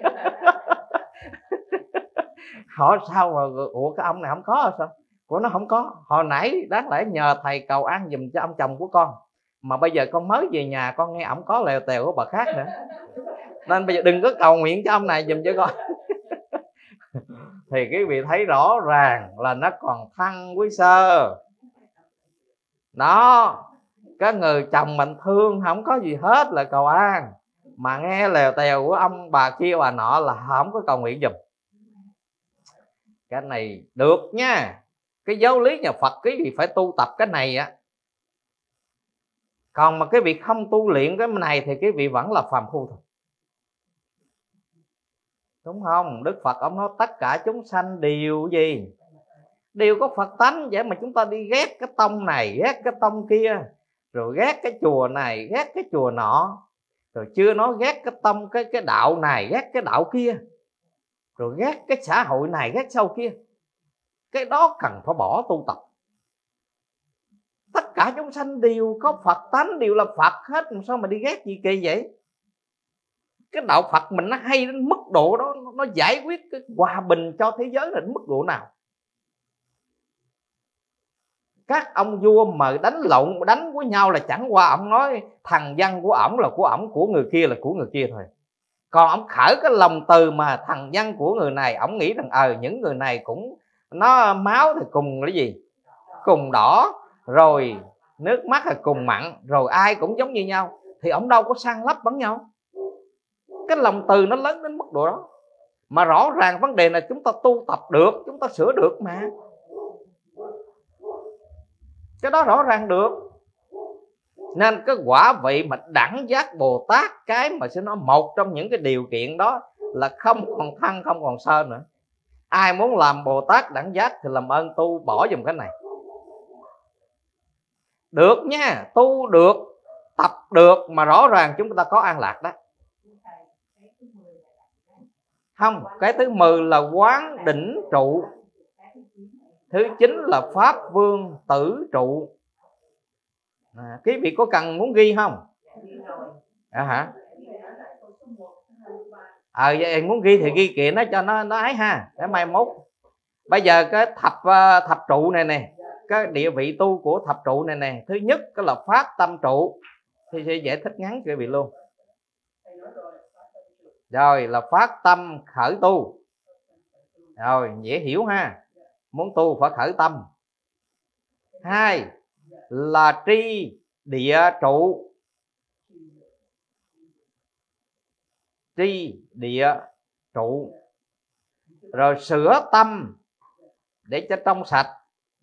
Hỏi sao mà cái ông này không có hả sao? Cổ nó không có, hồi nãy đáng lẽ nhờ thầy cầu an giùm cho ông chồng của con, mà bây giờ con mới về nhà con nghe ổng có lèo tèo của bà khác nữa, nên bây giờ đừng có cầu nguyện cho ông này giùm cho con. Thì quý vị thấy rõ ràng là nó còn thân quý sơ đó. Cái người chồng mình thương không có gì hết là cầu an, mà nghe lèo tèo của ông bà kia bà nọ là không có cầu nguyện giùm. Cái này được nha. Cái giáo lý nhà Phật quý vị phải tu tập cái này á. Còn mà cái việc không tu luyện cái này thì cái vị vẫn là phàm phu thôi, đúng không? Đức Phật ông nói tất cả chúng sanh đều gì? Đều có Phật tánh. Vậy mà chúng ta đi ghét cái tông này, ghét cái tông kia, rồi ghét cái chùa này, ghét cái chùa nọ, rồi chưa nói ghét cái tông cái đạo này, ghét cái đạo kia, rồi ghét cái xã hội này, ghét sau kia. Cái đó cần phải bỏ tu tập. Tất cả chúng sanh đều có Phật tánh, đều là Phật hết, sao mà đi ghét gì kỳ vậy? Cái đạo Phật mình nó hay đến mức độ đó, nó giải quyết cái hòa bình cho thế giới là đến mức độ nào? Các ông vua mà đánh với nhau là chẳng qua ông nói thằng văn của ổng là của ổng, của người kia là của người kia thôi. Còn ông khởi cái lòng từ mà thằng văn của người này, ổng nghĩ rằng những người này cũng nó máu thì cùng cái gì? Cùng đỏ, rồi nước mắt là cùng mặn, rồi ai cũng giống như nhau, thì ổng đâu có san lấp bắn nhau. Cái lòng từ nó lớn đến mức độ đó. Mà rõ ràng vấn đề là chúng ta tu tập được, chúng ta sửa được mà. Cái đó rõ ràng được. Nên cái quả vị mà đẳng giác Bồ Tát, cái mà sẽ nói một trong những cái điều kiện đó là không còn thân, không còn sơ nữa. Ai muốn làm Bồ Tát đẳng giác thì làm ơn tu bỏ dùm cái này. Được nha, tu được, tập được, mà rõ ràng chúng ta có an lạc đó. Không, cái thứ 10 là quán đỉnh trụ. Thứ 9 là pháp vương tử trụ. Quý vị có cần muốn ghi không? Hả? Vậy muốn ghi thì ghi kiện nó cho nó ấy ha, để mai mốt. Bây giờ cái thập trụ này nè, cái địa vị tu của thập trụ này nè, thứ nhất cái là phát tâm trụ, thì sẽ giải thích ngắn cho quý vị luôn. Rồi là phát tâm khởi tu. Rồi dễ hiểu ha, muốn tu phải khởi tâm. 2 là tri địa trụ. Tri địa trụ. Rồi sửa tâm để cho trong sạch.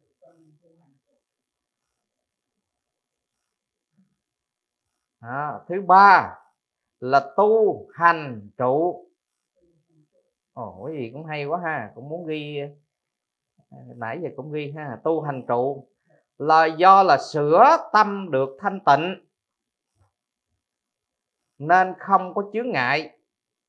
Thứ 3 là tu hành trụ. Cái gì cũng hay quá ha, cũng muốn ghi, nãy giờ cũng ghi ha. Tu hành trụ là do là sửa tâm được thanh tịnh nên không có chướng ngại.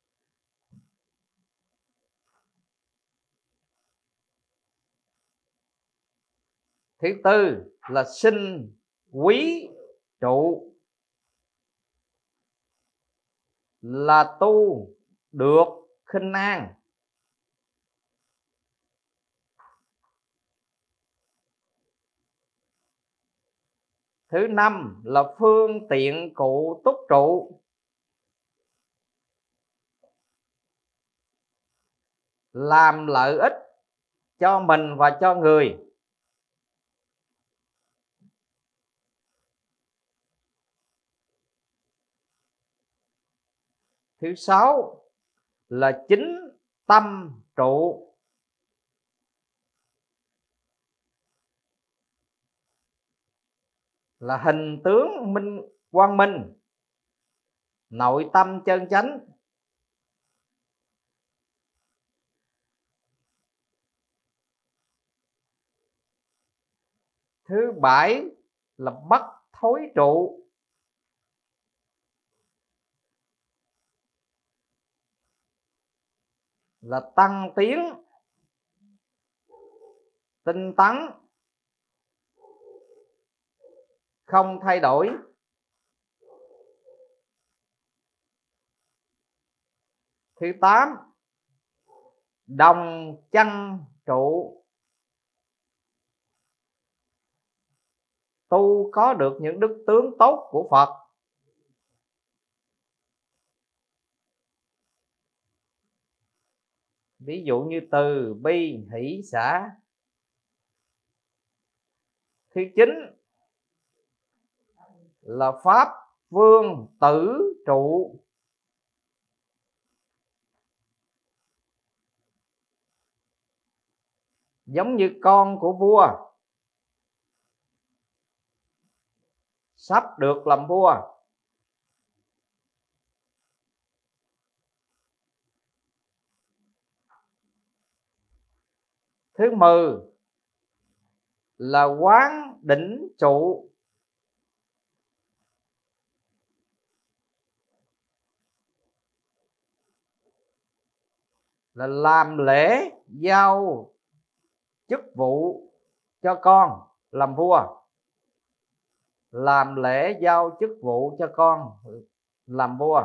Thứ 4 là sinh quý trụ, là tu được khinh an. Thứ 5 là phương tiện cụ túc trụ, làm lợi ích cho mình và cho người. Thứ 6 là chính tâm trụ, là hình tướng quang minh, nội tâm chân chánh. Thứ 7 là bất thối trụ, là tăng tiến, tinh tấn, không thay đổi. Thứ 8 đồng chân trụ, tu có được những đức tướng tốt của Phật. Ví dụ như từ bi hỷ xả. Thứ 9 là pháp vương tử trụ, giống như con của vua sắp được làm vua. Thứ 10 là quán đỉnh trụ, là làm lễ giao chức vụ cho con làm vua. Làm lễ giao chức vụ cho con làm vua.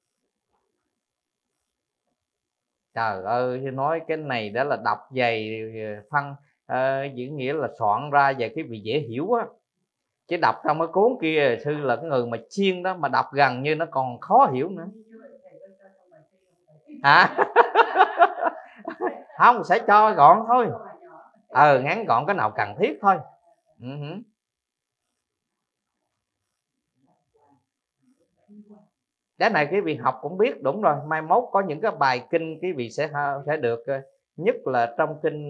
Trời ơi, nói cái này đã là đọc dày phân giữ nghĩa là soạn ra về cái vị dễ hiểu á, chứ đọc trong cái cuốn kia sư là cái người mà chiên đó, mà đọc gần như nó còn khó hiểu nữa. Không, sẽ cho gọn thôi, ngắn gọn cái nào cần thiết thôi. Cái này quý vị học cũng biết, đúng rồi. Mai mốt có những cái bài kinh quý vị sẽ được, nhất là trong kinh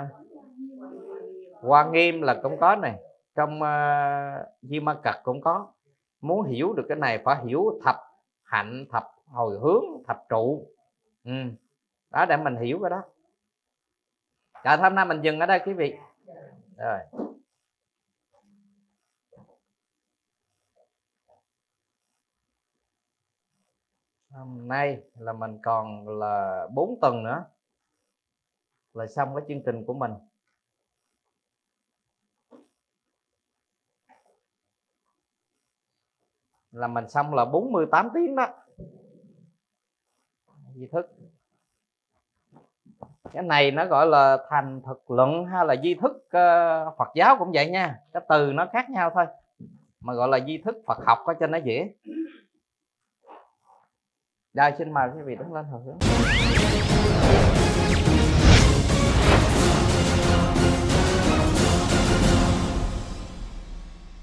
Hoa Nghiêm là cũng có này, trong Di Ma Cật cũng có. Muốn hiểu được cái này phải hiểu thập hạnh, thập hồi hướng, thập trụ. Đó, để mình hiểu cái đó. Rồi hôm nay mình dừng ở đây quý vị. Rồi. Hôm nay là mình còn là 4 tuần nữa là xong cái chương trình của mình. Là mình xong là 48 tiếng đó. Di thức. Cái này nó gọi là thành thực luận hay là di thức Phật giáo cũng vậy nha. Cái từ nó khác nhau thôi. Mà gọi là di thức Phật học có cho nó dễ. Rồi xin mời quý vị đứng lên hồi hướng.